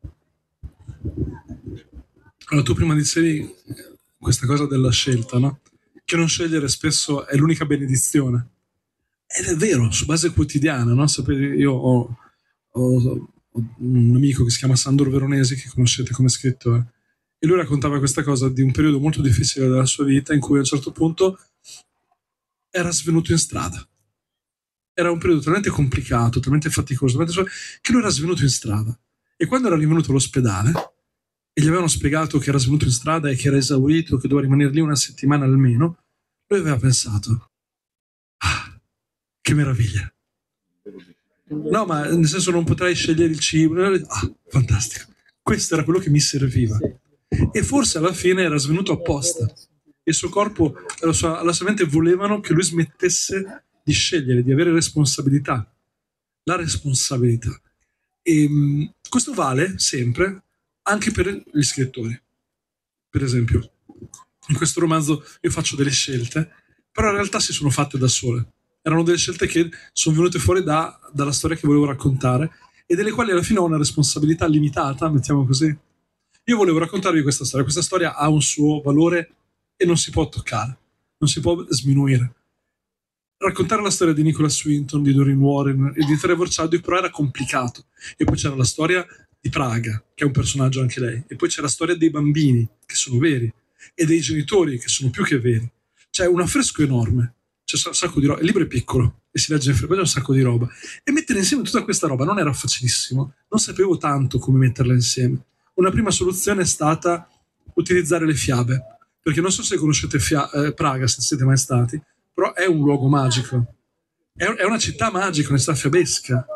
Allora, tu prima dicevi questa cosa della scelta, no? Che non scegliere spesso è l'unica benedizione. Ed è vero, su base quotidiana, no? Sapete, io ho un amico che si chiama Sandro Veronesi, che conoscete come scrittore, e lui raccontava questa cosa di un periodo molto difficile della sua vita in cui a un certo punto era svenuto in strada. Era un periodo talmente complicato, talmente faticoso, che lui era svenuto in strada. E quando era rivenuto all'ospedale e gli avevano spiegato che era svenuto in strada e che era esaurito, che doveva rimanere lì una settimana almeno, lui aveva pensato: ah, che meraviglia. No, ma nel senso, non potrai scegliere il cibo. Ah, fantastico. Questo era quello che mi serviva. E forse alla fine era svenuto apposta. E il suo corpo e la sua mente volevano che lui smettesse di scegliere, di avere responsabilità. La responsabilità. E questo vale sempre anche per gli scrittori. Per esempio, in questo romanzo io faccio delle scelte, però in realtà si sono fatte da sole. Erano delle scelte che sono venute fuori dalla storia che volevo raccontare e delle quali alla fine ho una responsabilità limitata, mettiamo così. Io volevo raccontarvi questa storia. Questa storia ha un suo valore e non si può toccare, non si può sminuire. Raccontare la storia di Nicholas Swinton, di Doreen Warren e di Trevor Chadwick però era complicato. E poi c'era la storia di Praga, che è un personaggio anche lei, e poi c'è la storia dei bambini, che sono veri, e dei genitori, che sono più che veri. C'è un affresco enorme, c'è un sacco di roba, il libro è piccolo e si legge in fretta, c'è un sacco di roba, e mettere insieme tutta questa roba non era facilissimo, non sapevo tanto come metterla insieme. Una prima soluzione è stata utilizzare le fiabe, perché non so se conoscete Praga, se siete mai stati, però è un luogo magico, è una città magica, una città fiabesca.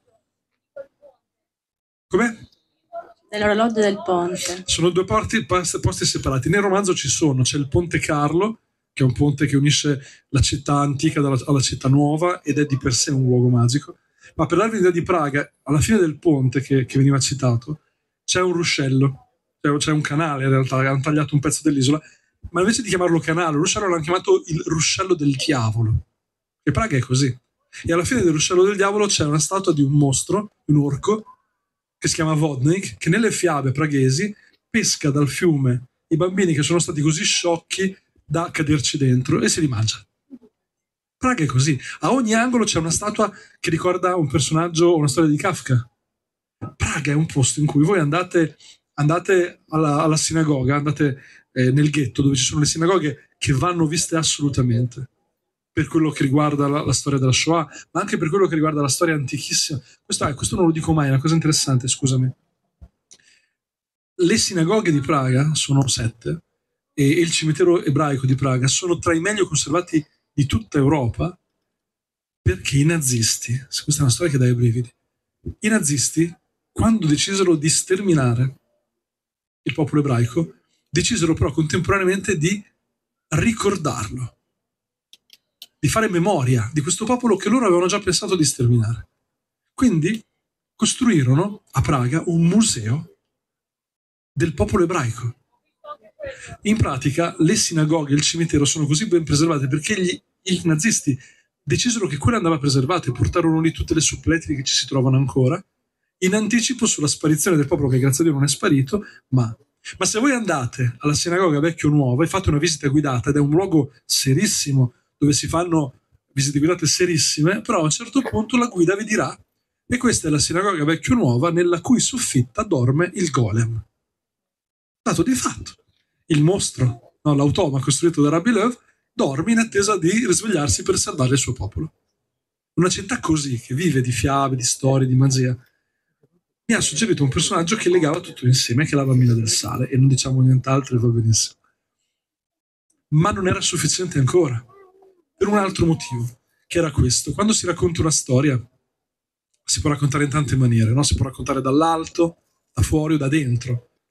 Com'è? Dell'orologio del ponte. Sono due posti separati. Nel romanzo c'è il Ponte Carlo, che è un ponte che unisce la città antica alla città nuova ed è di per sé un luogo magico. Ma per darvi l'idea di Praga, alla fine del ponte che veniva citato, c'è un ruscello, c'è un canale in realtà, hanno tagliato un pezzo dell'isola, ma invece di chiamarlo canale, il ruscello l'hanno chiamato il ruscello del diavolo. E Praga è così. E alla fine del ruscello del diavolo c'è una statua di un mostro, un orco, che si chiama Vodnik, che nelle fiabe praghesi pesca dal fiume i bambini che sono stati così sciocchi da caderci dentro e se li mangia. Praga è così. A ogni angolo c'è una statua che ricorda un personaggio o una storia di Kafka. Praga è un posto in cui voi andate alla sinagoga, andate nel ghetto dove ci sono le sinagoghe che vanno viste assolutamente, per quello che riguarda la storia della Shoah, ma anche per quello che riguarda la storia antichissima. Questo non lo dico mai, è una cosa interessante, scusami. Le sinagoghe di Praga sono 7 e il cimitero ebraico di Praga sono tra i meglio conservati di tutta Europa, perché i nazisti, questa è una storia che dà i brividi, i nazisti, quando decisero di sterminare il popolo ebraico, decisero però contemporaneamente di ricordarlo, di fare memoria di questo popolo che loro avevano già pensato di sterminare. Quindi costruirono a Praga un museo del popolo ebraico. In pratica le sinagoghe e il cimitero sono così ben preservate perché i nazisti decisero che quello andava preservato e portarono lì tutte le suppletili che ci si trovano ancora, in anticipo sulla sparizione del popolo che grazie a Dio non è sparito, ma se voi andate alla sinagoga Vecchio Nuovo e fate una visita guidata, ed è un luogo serissimo dove si fanno visite guidate serissime, però a un certo punto la guida vi dirà: e questa è la sinagoga Vecchio Nuova nella cui soffitta dorme il golem. Dato di fatto, il mostro, no, l'automa costruito da Rabbi Lev, dorme in attesa di risvegliarsi per salvare il suo popolo. Una città così, che vive di fiabe, di storie, di magia, mi ha suggerito un personaggio che legava tutto insieme, che è la bambina del sale, e non diciamo nient'altro e va benissimo. Ma non era sufficiente ancora, per un altro motivo, che era questo. Quando si racconta una storia, si può raccontare in tante maniere, no? Si può raccontare dall'alto, da fuori o da dentro.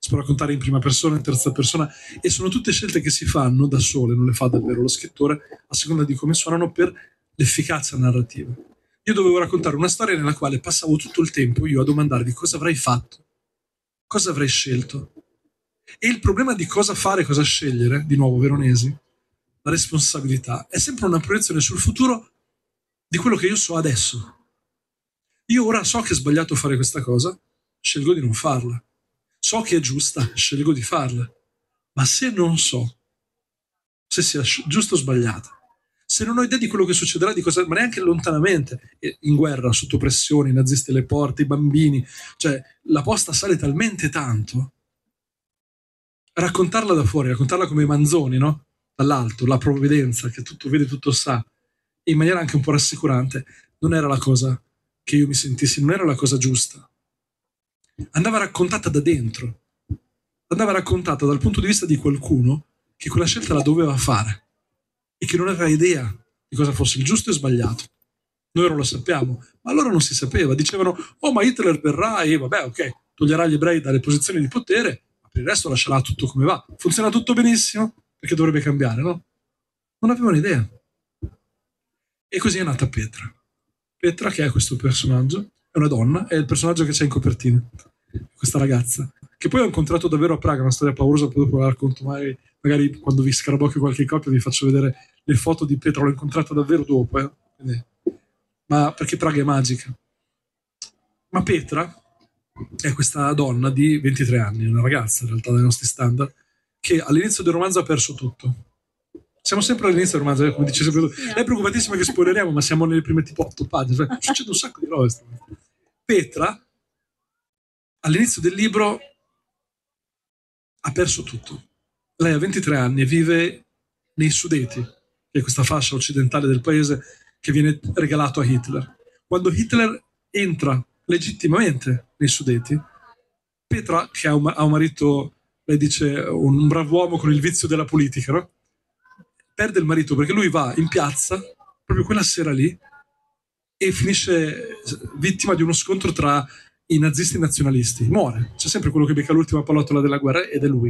si può raccontare in prima persona, in terza persona, e sono tutte scelte che si fanno da sole, non le fa davvero lo scrittore, a seconda di come suonano, per l'efficacia narrativa. Io dovevo raccontare una storia nella quale passavo tutto il tempo io a domandarmi cosa avrei fatto, cosa avrei scelto. E il problema di cosa fare, cosa scegliere, di nuovo Veronesi, la responsabilità, è sempre una proiezione sul futuro di quello che io so adesso. Io ora so che è sbagliato fare questa cosa, scelgo di non farla. So che è giusta, scelgo di farla. Ma se non so se sia giusta o sbagliata, se non ho idea di quello che succederà, di cosa, ma neanche lontanamente, in guerra, sotto pressione, i nazisti alle porte, i bambini, cioè la posta sale talmente tanto, raccontarla da fuori, raccontarla come i Manzoni, no? Dall'alto, la provvidenza, che tutto vede, tutto sa, in maniera anche un po' rassicurante, non era la cosa che io mi sentissi, non era la cosa giusta. Andava raccontata da dentro, andava raccontata dal punto di vista di qualcuno che quella scelta la doveva fare e che non aveva idea di cosa fosse il giusto e sbagliato. Noi ora lo sappiamo, ma allora non si sapeva. Dicevano, oh, ma Hitler verrà e vabbè, ok, toglierà gli ebrei dalle posizioni di potere, ma per il resto lascerà tutto come va. Funziona tutto benissimo, perché dovrebbe cambiare, no? Non avevano idea. E così è nata Petra. Petra, che è questo personaggio, è una donna, è il personaggio che c'è in copertina, questa ragazza, che poi ho incontrato davvero a Praga, una storia paurosa, poi dopo la racconto magari quando vi scarabocchio qualche copia vi faccio vedere le foto di Petra, l'ho incontrata davvero dopo, quindi, ma perché Praga è magica. Ma Petra è questa donna di 23 anni, una ragazza in realtà dai nostri standard, che all'inizio del romanzo ha perso tutto. Siamo sempre all'inizio del romanzo, come dice sempre tu. Lei è preoccupatissima che spoileriamo, ma siamo nelle prime tipo 8 pagine, cioè, succede un sacco di robe. Petra, all'inizio del libro, ha perso tutto. Lei ha 23 anni e vive nei Sudeti, che è questa fascia occidentale del paese che viene regalato a Hitler. Quando Hitler entra legittimamente nei Sudeti, Petra, che ha un marito, lei dice, un bravo uomo con il vizio della politica, no? Perde il marito perché lui va in piazza, proprio quella sera lì, e finisce vittima di uno scontro tra i nazisti e i nazionalisti. Muore. C'è sempre quello che becca l'ultima pallottola della guerra ed è lui.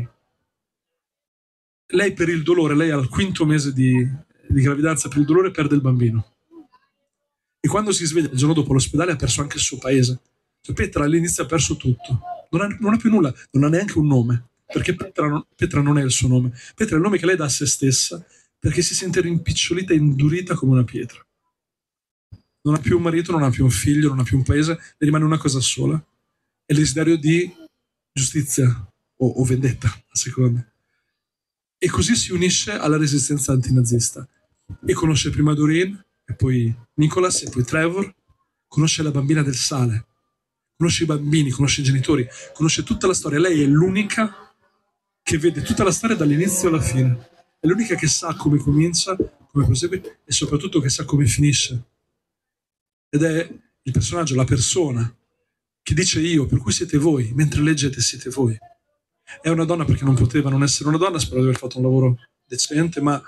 Lei per il dolore, lei al 5° mese di gravidanza, per il dolore perde il bambino. E quando si sveglia il giorno dopo all'ospedale ha perso anche il suo paese. Cioè Petra all'inizio ha perso tutto. Non ha più nulla, non ha neanche un nome. Perché Petra non è il suo nome. Petra è il nome che lei dà a se stessa perché si sente rimpicciolita e indurita come una pietra. Non ha più un marito, non ha più un figlio, non ha più un paese, le rimane una cosa sola. È il desiderio di giustizia o vendetta, a seconda. E così si unisce alla resistenza antinazista. E conosce prima Doreen, e poi Nicholas, e poi Trevor. Conosce la bambina del sale. Conosce i bambini, conosce i genitori, conosce tutta la storia. Lei è l'unica che vede tutta la storia dall'inizio alla fine. È l'unica che sa come comincia, come prosegue e soprattutto che sa come finisce. Ed è il personaggio, la persona che dice io, per cui siete voi, mentre leggete siete voi. È una donna perché non poteva non essere una donna, spero di aver fatto un lavoro decente, ma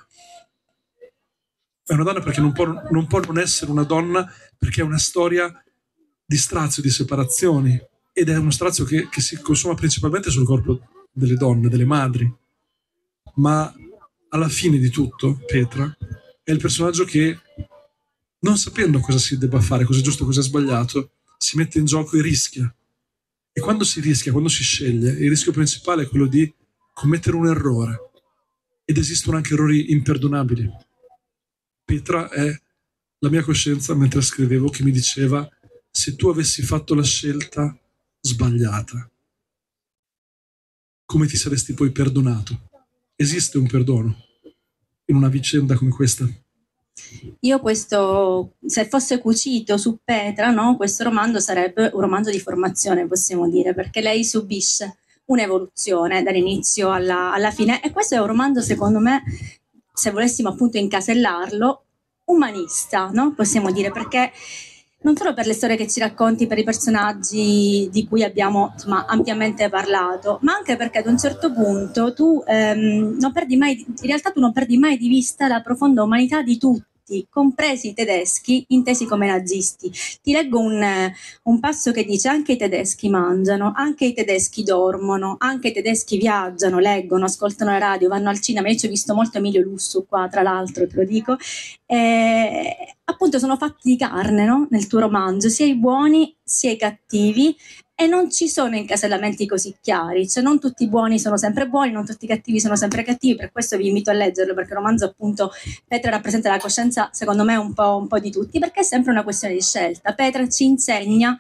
è una donna perché non può non essere una donna, perché è una storia di strazio, di separazioni, ed è uno strazio che si consuma principalmente sul corpo delle donne, delle madri. Ma alla fine di tutto, Petra è il personaggio che, non sapendo cosa si debba fare, cosa è giusto, cosa è sbagliato, si mette in gioco e rischia. E quando si rischia, quando si sceglie, il rischio principale è quello di commettere un errore. Ed esistono anche errori imperdonabili. Petra è la mia coscienza mentre scrivevo che mi diceva: se tu avessi fatto la scelta sbagliata, come ti saresti poi perdonato? Esiste un perdono in una vicenda come questa? Io questo, se fosse cucito su Petra, no, questo romanzo sarebbe un romanzo di formazione, possiamo dire, perché lei subisce un'evoluzione dall'inizio alla fine, e questo è un romanzo, secondo me, se volessimo appunto incasellarlo, umanista, no? Possiamo dire, perché non solo per le storie che ci racconti, per i personaggi di cui abbiamo insomma ampiamente parlato, ma anche perché ad un certo punto tu non perdi mai, in realtà tu non perdi mai di vista la profonda umanità di tutti tutti, compresi i tedeschi, intesi come nazisti. Ti leggo un passo che dice: anche i tedeschi mangiano, anche i tedeschi dormono, anche i tedeschi viaggiano, leggono, ascoltano la radio, vanno al cinema. Io ci ho visto molto Emilio Lussu qua, tra l'altro, te lo dico. Appunto sono fatti di carne, no? Nel tuo romanzo, sia i buoni sia i cattivi, e non ci sono incasellamenti così chiari, cioè non tutti i buoni sono sempre buoni, non tutti i cattivi sono sempre cattivi. Per questo vi invito a leggerlo, perché il romanzo, appunto, Petra rappresenta la coscienza, secondo me, un po' di tutti, perché è sempre una questione di scelta. Petra ci insegna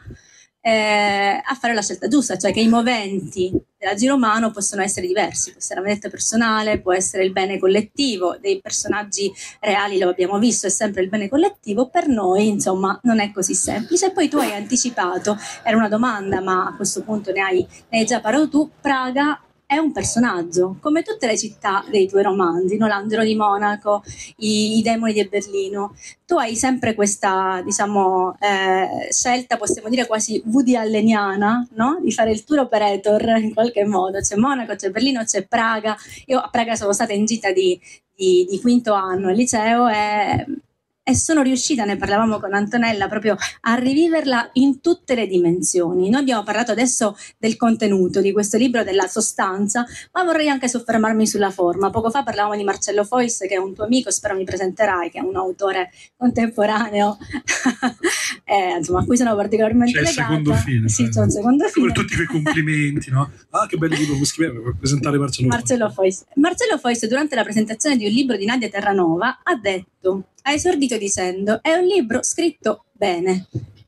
a fare la scelta giusta, cioè che i moventi dell'agire umano possono essere diversi, può essere la vendetta personale, può essere il bene collettivo. Dei personaggi reali lo abbiamo visto, è sempre il bene collettivo. Per noi, insomma, non è così semplice. E poi tu hai anticipato, era una domanda, ma a questo punto ne hai già parlato tu. Praga è un personaggio, come tutte le città dei tuoi romanzi, no? L'Angelo di Monaco, i demoni di Berlino. Tu hai sempre questa, diciamo, scelta, possiamo dire quasi Woody Alleniana, no? Di fare il tour operator in qualche modo. C'è Monaco, c'è Berlino, c'è Praga. Io a Praga sono stata in gita di quinto anno al liceo e sono riuscita, ne parlavamo con Antonella, proprio a riviverla in tutte le dimensioni. Noi abbiamo parlato adesso del contenuto di questo libro, della sostanza, ma vorrei anche soffermarmi sulla forma. Poco fa parlavamo di Marcello Foix, che è un tuo amico, spero mi presenterai, che è un autore contemporaneo, insomma, a cui sono particolarmente legata. C'è il secondo fine. Sì, c'è un secondo fine. Come tutti quei complimenti, no? Ah, che bello libro, per presentare Marcello Foix. Marcello Foix, durante la presentazione di un libro di Nadia Terranova, ha esordito dicendo: è un libro scritto bene.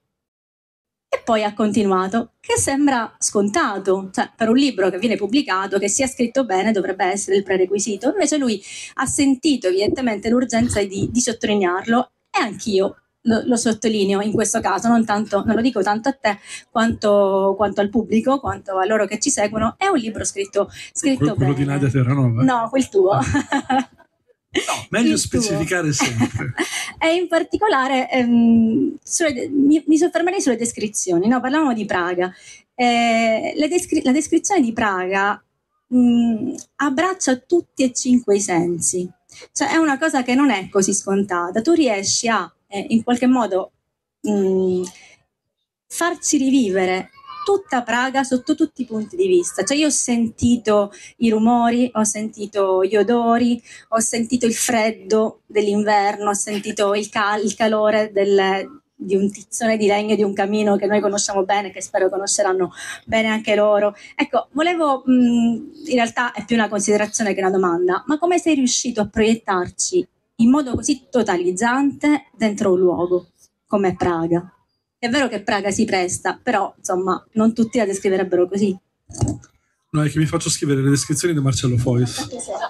E poi ha continuato, che sembra scontato, cioè per un libro che viene pubblicato che sia scritto bene dovrebbe essere il prerequisito. Invece lui ha sentito evidentemente l'urgenza di sottolinearlo, e anch'io lo sottolineo in questo caso, non lo dico tanto a te quanto al pubblico, quanto a loro che ci seguono. È un libro scritto quello bene. Di Nadia Terranova? No, quel tuo. No, meglio specificare sempre. E in particolare mi soffermerei sulle descrizioni, no? Parlavamo di Praga. La descrizione di Praga abbraccia tutti e 5 i sensi, cioè è una cosa che non è così scontata. Tu riesci a in qualche modo farci rivivere tutta Praga sotto tutti i punti di vista. Cioè io ho sentito i rumori, ho sentito gli odori, ho sentito il freddo dell'inverno, ho sentito il calore di un tizzone di legno, di un camino che noi conosciamo bene, che spero conosceranno bene anche loro. Ecco, volevo, in realtà è più una considerazione che una domanda, ma come sei riuscito a proiettarci in modo così totalizzante dentro un luogo come Praga? È vero che Praga si presta, però insomma non tutti la descriverebbero così. No, è che mi faccio scrivere le descrizioni di Marcello Foix.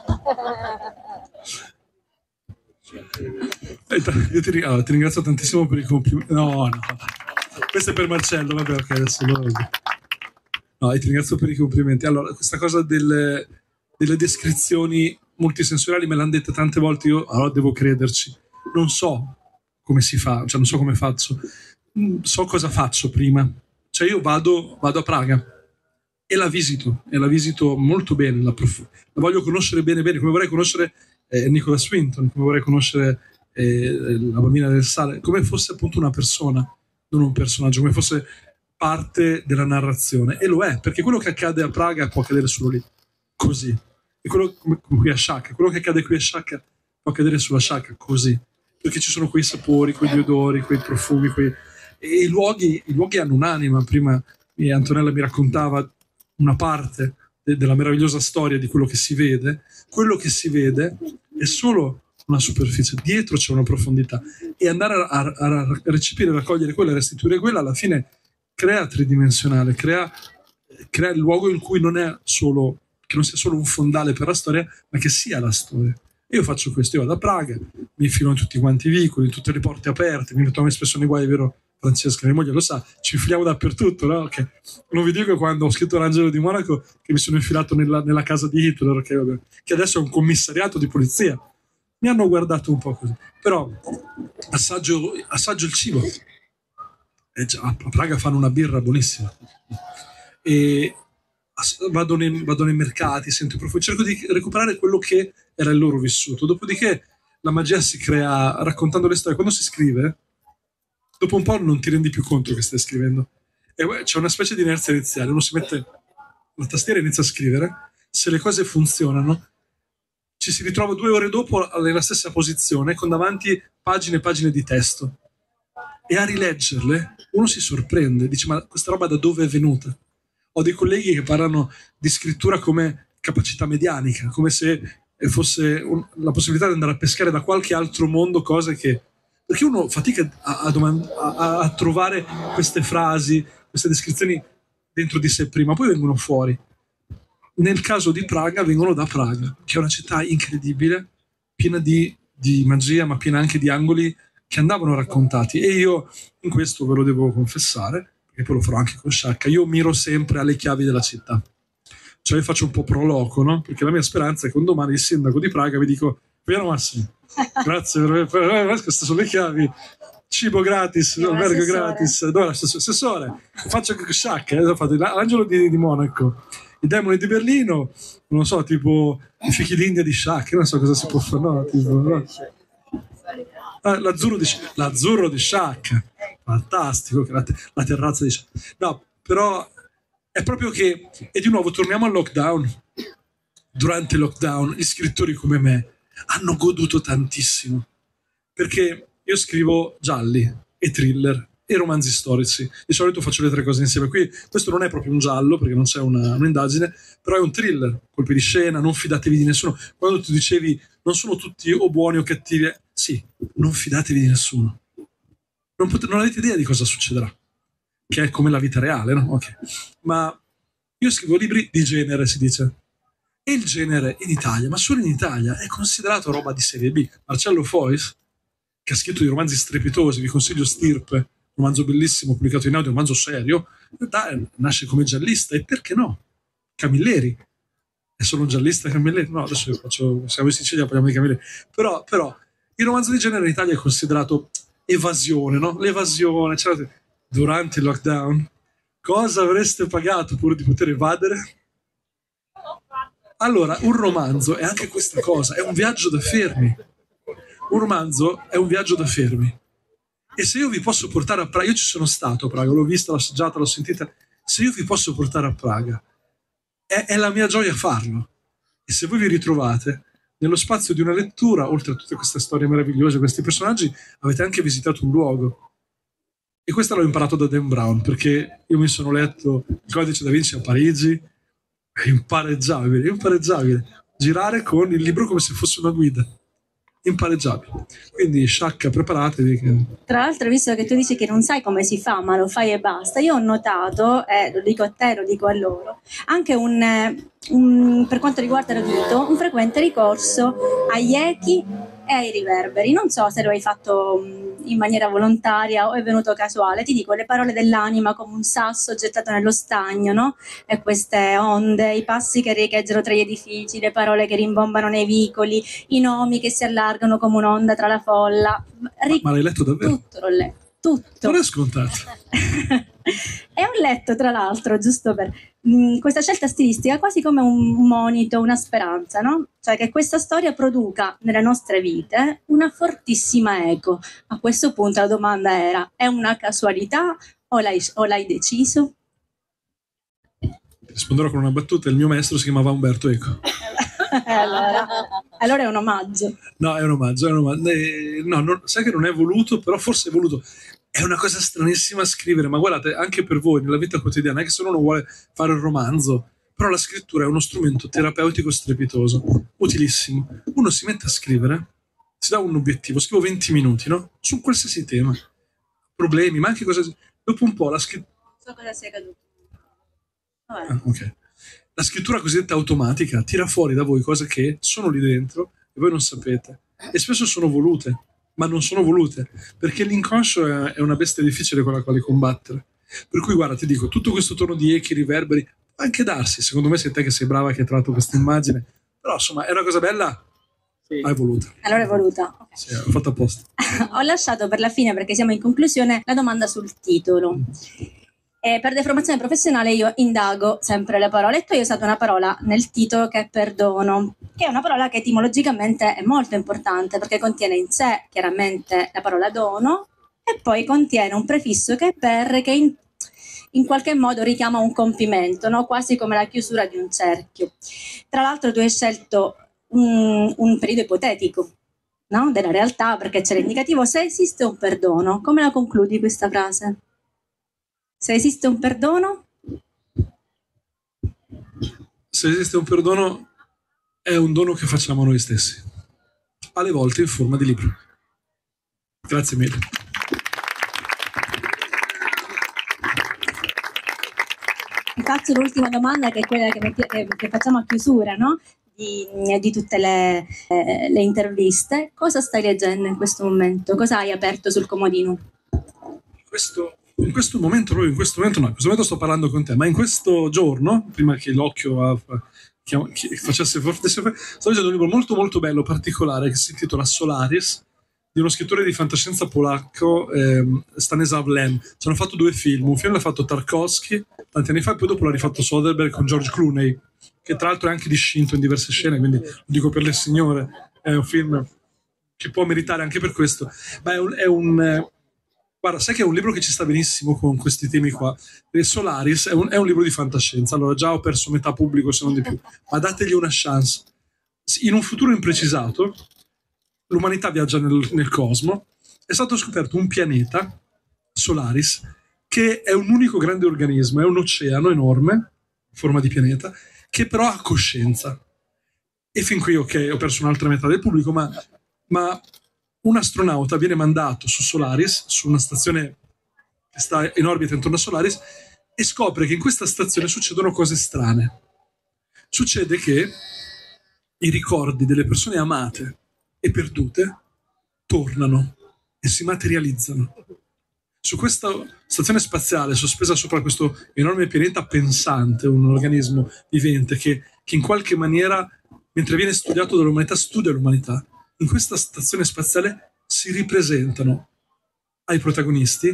Io ti ringrazio tantissimo per i complimenti. No. Questo è per Marcello, vabbè, ok, adesso lo... No, io ti ringrazio per i complimenti. Allora, questa cosa delle descrizioni multisensoriali me l'hanno detta tante volte, io allora devo crederci. Non so come si fa, cioè non so come faccio. So cosa faccio prima, cioè io vado a Praga e la visito molto bene, la voglio conoscere bene, come vorrei conoscere Nicola Swinton, come vorrei conoscere la bambina del sale, come fosse appunto una persona, non un personaggio, come fosse parte della narrazione. E lo è, perché quello che accade a Praga può accadere solo lì, così. E quello qui a Sciacca, quello che accade qui a Sciacca può accadere sulla Sciacca, così. Perché ci sono quei sapori, quegli odori, quei profumi, e i luoghi hanno un'anima. Prima Antonella mi raccontava una parte della meravigliosa storia di quello che si vede. Quello che si vede è solo una superficie, dietro c'è una profondità, e andare a recepire, raccogliere quella, restituire quella, alla fine crea tridimensionale, crea il luogo in cui che non sia solo un fondale per la storia, ma che sia la storia. Io faccio questo, io vado a Praga, mi infilo in tutti quanti i vicoli, in tutte le porte aperte, mi metto spesso nei guai, vero Francesca, mia moglie lo sa, ci infiliamo dappertutto, no? Okay. Non vi dico quando ho scritto L'Angelo di Monaco che mi sono infilato nella casa di Hitler, che adesso è un commissariato di polizia. Mi hanno guardato un po' così, però assaggio il cibo. A Praga fanno una birra buonissima. E vado nei mercati, sento i profumi, cerco di recuperare quello che era il loro vissuto. Dopodiché la magia si crea raccontando le storie. Quando si scrive, dopo un po' non ti rendi più conto che stai scrivendo. E c'è una specie di inerzia iniziale. Uno si mette la tastiera e inizia a scrivere. Se le cose funzionano, ci si ritrova 2 ore dopo nella stessa posizione, con davanti pagine e pagine di testo. E a rileggerle, uno si sorprende. Dice, ma questa roba da dove è venuta? Ho dei colleghi che parlano di scrittura come capacità medianica, come se fosse la possibilità di andare a pescare da qualche altro mondo cose che... Perché uno fatica a trovare queste frasi, queste descrizioni dentro di sé prima, poi vengono fuori. Nel caso di Praga vengono da Praga, che è una città incredibile, piena di magia, ma piena anche di angoli che andavano raccontati. E io in questo ve lo devo confessare, perché poi lo farò anche con Sciacca, io miro sempre alle chiavi della città. Cioè io faccio un po' pro loco, no? Perché la mia speranza è che un domani il sindaco di Praga vi dico: Piero Massimo, grazie queste sono le chiavi, cibo gratis, albergo gratis. Dove l'assessore? Faccio Sciacca, l'angelo di Monaco, i demoni di Berlino, non so, tipo i fichi d'India di Sciacca, non so cosa si può fare, no? Tipo, no? L'azzurro di Sciacca, fantastico, la terrazza di Sciacca. No, però è proprio che, e di nuovo torniamo al lockdown. Durante il lockdown gli scrittori come me hanno goduto tantissimo, perché io scrivo gialli e thriller e romanzi storici. Di solito faccio le 3 cose insieme. Qui questo non è proprio un giallo, perché non c'è un'indagine, però è un thriller, colpi di scena, non fidatevi di nessuno. Quando tu dicevi non sono tutti o buoni o cattivi, sì, non fidatevi di nessuno. Non avete idea di cosa succederà, che è come la vita reale, no? Okay. Ma io scrivo libri di genere, si dice. E il genere in Italia, ma solo in Italia, è considerato roba di serie B. Marcello Foix, che ha scritto dei romanzi strepitosi, vi consiglio Stirpe, un romanzo bellissimo pubblicato in audio, un romanzo serio, in realtà nasce come giallista, e perché no? Camilleri è solo un giallista, Camilleri? No, adesso siamo in Sicilia, parliamo di Camilleri. Però il romanzo di genere in Italia è considerato evasione, no? L'evasione, cioè, durante il lockdown, cosa avreste pagato pur di poter evadere? Allora, un romanzo è anche questa cosa, è un viaggio da fermi. Un romanzo è un viaggio da fermi. E se io vi posso portare a Praga, io ci sono stato a Praga, l'ho vista, l'ho assaggiata, l'ho sentita, se io vi posso portare a Praga, è la mia gioia farlo. E se voi vi ritrovate nello spazio di una lettura, oltre a tutte queste storie meravigliose, questi personaggi, avete anche visitato un luogo. E questo l'ho imparato da Dan Brown, perché io mi sono letto Il Codice da Vinci a Parigi. È impareggiabile. Girare con il libro come se fosse una guida. Impareggiabile. Quindi Sciacca, preparatevi. Tra l'altro, visto che tu dici che non sai come si fa, ma lo fai e basta, io ho notato, lo dico a te, lo dico a loro, anche per quanto riguarda l'udito, un frequente ricorso agli echi e ai riverberi. Non so se lo hai fatto in maniera volontaria o è venuto casuale. Ti dico, le parole dell'anima come un sasso gettato nello stagno, no? E queste onde, i passi che riecheggiano tra gli edifici, le parole che rimbombano nei vicoli, i nomi che si allargano come un'onda tra la folla. Ma l'hai letto davvero? Tutto l'ho letto. Tutto. Non è scontato. E ho letto, tra l'altro, giusto per questa scelta stilistica, quasi come un monito, una speranza, no? Cioè che questa storia produca nelle nostre vite una fortissima eco. A questo punto la domanda era: è una casualità o l'hai deciso? Risponderò con una battuta: il mio maestro si chiamava Umberto Eco. Allora è un omaggio. No, è un omaggio. No, sai che non è voluto, però forse è voluto. È una cosa stranissima scrivere, ma guardate, anche per voi nella vita quotidiana, è che se uno vuole fare un romanzo, però la scrittura è uno strumento terapeutico strepitoso, utilissimo. Uno si mette a scrivere, si dà un obiettivo, scrivo 20 minuti, no? Su qualsiasi tema, problemi, ma anche cose. Dopo un po' la scrittura. So cosa sia caduto. Ok. La scrittura cosiddetta automatica tira fuori da voi cose che sono lì dentro e voi non sapete, e spesso sono volute, ma non sono volute, perché l'inconscio è una bestia difficile con la quale combattere. Per cui guarda, ti dico, tutto questo tono di echi, riverberi, può anche darsi, secondo me sei te che sei brava che hai tratto questa immagine, però insomma è una cosa bella. Sì. Hai voluta. Allora è voluta. Okay. Sì, ho fatto apposta. Ho lasciato per la fine, perché siamo in conclusione, la domanda sul titolo. E per deformazione professionale io indago sempre le parole e tu hai usato una parola nel titolo che è perdono, che è una parola che etimologicamente è molto importante perché contiene in sé chiaramente la parola dono e poi contiene un prefisso che è per, che in qualche modo richiama un compimento, no? Quasi come la chiusura di un cerchio. Tra l'altro tu hai scelto un periodo ipotetico, no? Della realtà perché c'è l'indicativo se esiste un perdono. Come la concludi questa frase? Se esiste un perdono? Se esiste un perdono, è un dono che facciamo noi stessi, alle volte in forma di libro. Grazie mille. Ti faccio l'ultima domanda, che è quella che facciamo a chiusura, no? Di tutte le interviste. Cosa stai leggendo in questo momento? Cosa hai aperto sul comodino? In questo momento sto parlando con te, ma in questo giorno, prima che l'occhio facesse forte, sto leggendo un libro molto molto bello, particolare, che si intitola Solaris, di uno scrittore di fantascienza polacco, Stanisław Lem. Ci hanno fatto 2 film, un film l'ha fatto Tarkovsky tanti anni fa e poi dopo l'ha rifatto Soderbergh con George Clooney, che tra l'altro è anche discinto in diverse scene, quindi lo dico per le signore, è un film che può meritare anche per questo. Ma guarda, sai che è un libro che ci sta benissimo con questi temi qua. Solaris è un libro di fantascienza. Allora, già ho perso metà pubblico, se non di più. Ma dategli una chance. In un futuro imprecisato, l'umanità viaggia nel cosmo. È stato scoperto un pianeta, Solaris, che è un unico grande organismo. È un oceano enorme, in forma di pianeta, che però ha coscienza. E fin qui, ok, ho perso un'altra metà del pubblico, ma un astronauta viene mandato su Solaris, su una stazione che sta in orbita intorno a Solaris, e scopre che in questa stazione succedono cose strane. Succede che i ricordi delle persone amate e perdute tornano e si materializzano. Su questa stazione spaziale sospesa sopra questo enorme pianeta pensante, un organismo vivente che in qualche maniera, mentre viene studiato dall'umanità, studia l'umanità. In questa stazione spaziale si ripresentano ai protagonisti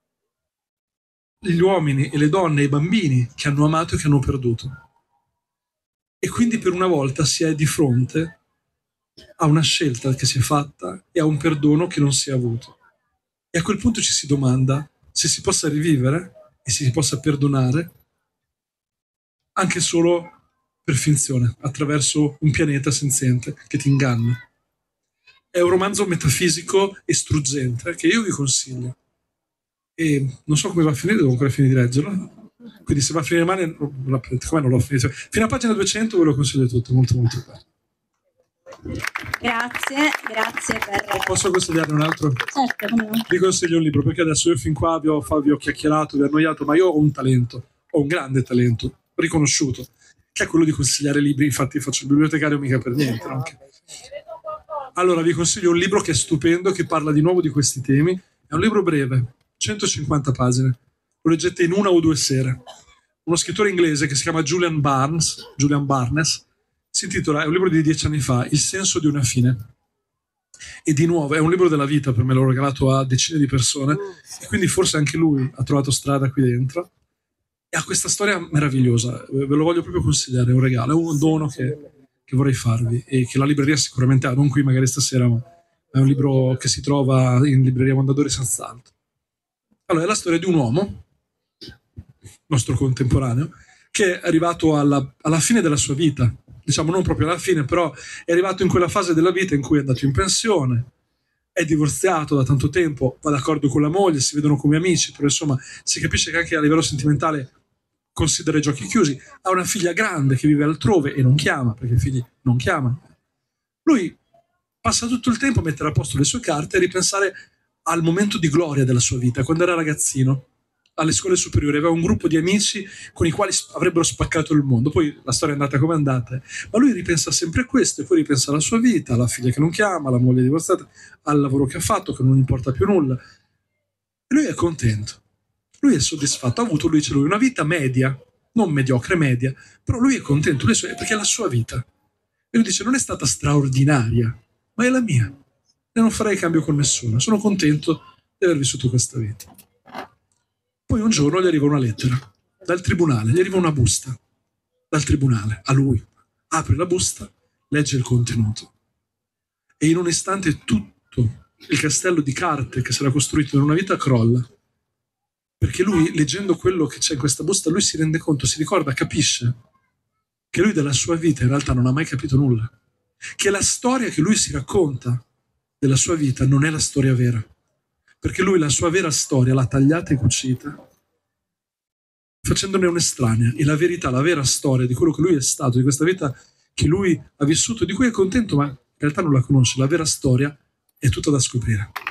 gli uomini e le donne e i bambini che hanno amato e che hanno perduto. E quindi per una volta si è di fronte a una scelta che si è fatta e a un perdono che non si è avuto. E a quel punto ci si domanda se si possa rivivere e se si possa perdonare anche solo per finzione, attraverso un pianeta senziente che ti inganna. È un romanzo metafisico e struggente che io vi consiglio. E non so come va a finire, devo ancora finire di leggerlo. Quindi se va a finire male, come non l'ho finito? Fino a pagina 200 ve lo consiglio tutto, molto molto bello. Grazie per... Posso consigliarne un altro? Certo, come no. Vi consiglio un libro, perché adesso io fin qua vi ho chiacchierato, vi ho annoiato, ma io ho un talento, ho un grande talento, riconosciuto, che è quello di consigliare libri. Infatti faccio il bibliotecario mica per niente. Anche. Allora vi consiglio un libro che è stupendo, che parla di nuovo di questi temi. È un libro breve, 150 pagine. Lo leggete in 1 o 2 sere. Uno scrittore inglese che si chiama Julian Barnes, si intitola, è un libro di 10 anni fa, Il senso di una fine. E di nuovo è un libro della vita, per me l'ho regalato a decine di persone, e quindi forse anche lui ha trovato strada qui dentro. E ha questa storia meravigliosa, ve lo voglio proprio consigliare, è un regalo, è un dono che vorrei farvi e che la libreria sicuramente ha, non qui magari stasera, ma è un libro che si trova in libreria Mondadori senz'altro. Allora, è la storia di un uomo, nostro contemporaneo, che è arrivato alla fine della sua vita, diciamo non proprio alla fine, però è arrivato in quella fase della vita in cui è andato in pensione, è divorziato da tanto tempo, va d'accordo con la moglie, si vedono come amici, però insomma si capisce che anche a livello sentimentale considera i giochi chiusi, ha una figlia grande che vive altrove e non chiama, perché i figli non chiamano. Lui passa tutto il tempo a mettere a posto le sue carte e ripensare al momento di gloria della sua vita, quando era ragazzino, alle scuole superiori, aveva un gruppo di amici con i quali avrebbero spaccato il mondo. Poi la storia è andata come è andata, ma lui ripensa sempre a questo e poi ripensa alla sua vita, alla figlia che non chiama, alla moglie divorziata, al lavoro che ha fatto che non importa più nulla. E lui è contento, lui è soddisfatto, ha avuto una vita media, non mediocre, media, però lui è contento perché è la sua vita. E lui dice: non è stata straordinaria, ma è la mia, e non farei cambio con nessuno, sono contento di aver vissuto questa vita. Poi un un giorno gli arriva una lettera dal tribunale, gli arriva una busta dal tribunale a lui. Apre la busta, legge il contenuto e in un istante tutto il castello di carte che si era costruito in una vita crolla. Perché lui, leggendo quello che c'è in questa busta, lui si rende conto, si ricorda, capisce che lui della sua vita in realtà non ha mai capito nulla. Che la storia che lui si racconta della sua vita non è la storia vera. Perché lui la sua vera storia l'ha tagliata e cucita, facendone un'estranea. E la verità, la vera storia di quello che lui è stato, di questa vita che lui ha vissuto, di cui è contento, ma in realtà non la conosce. La vera storia è tutta da scoprire.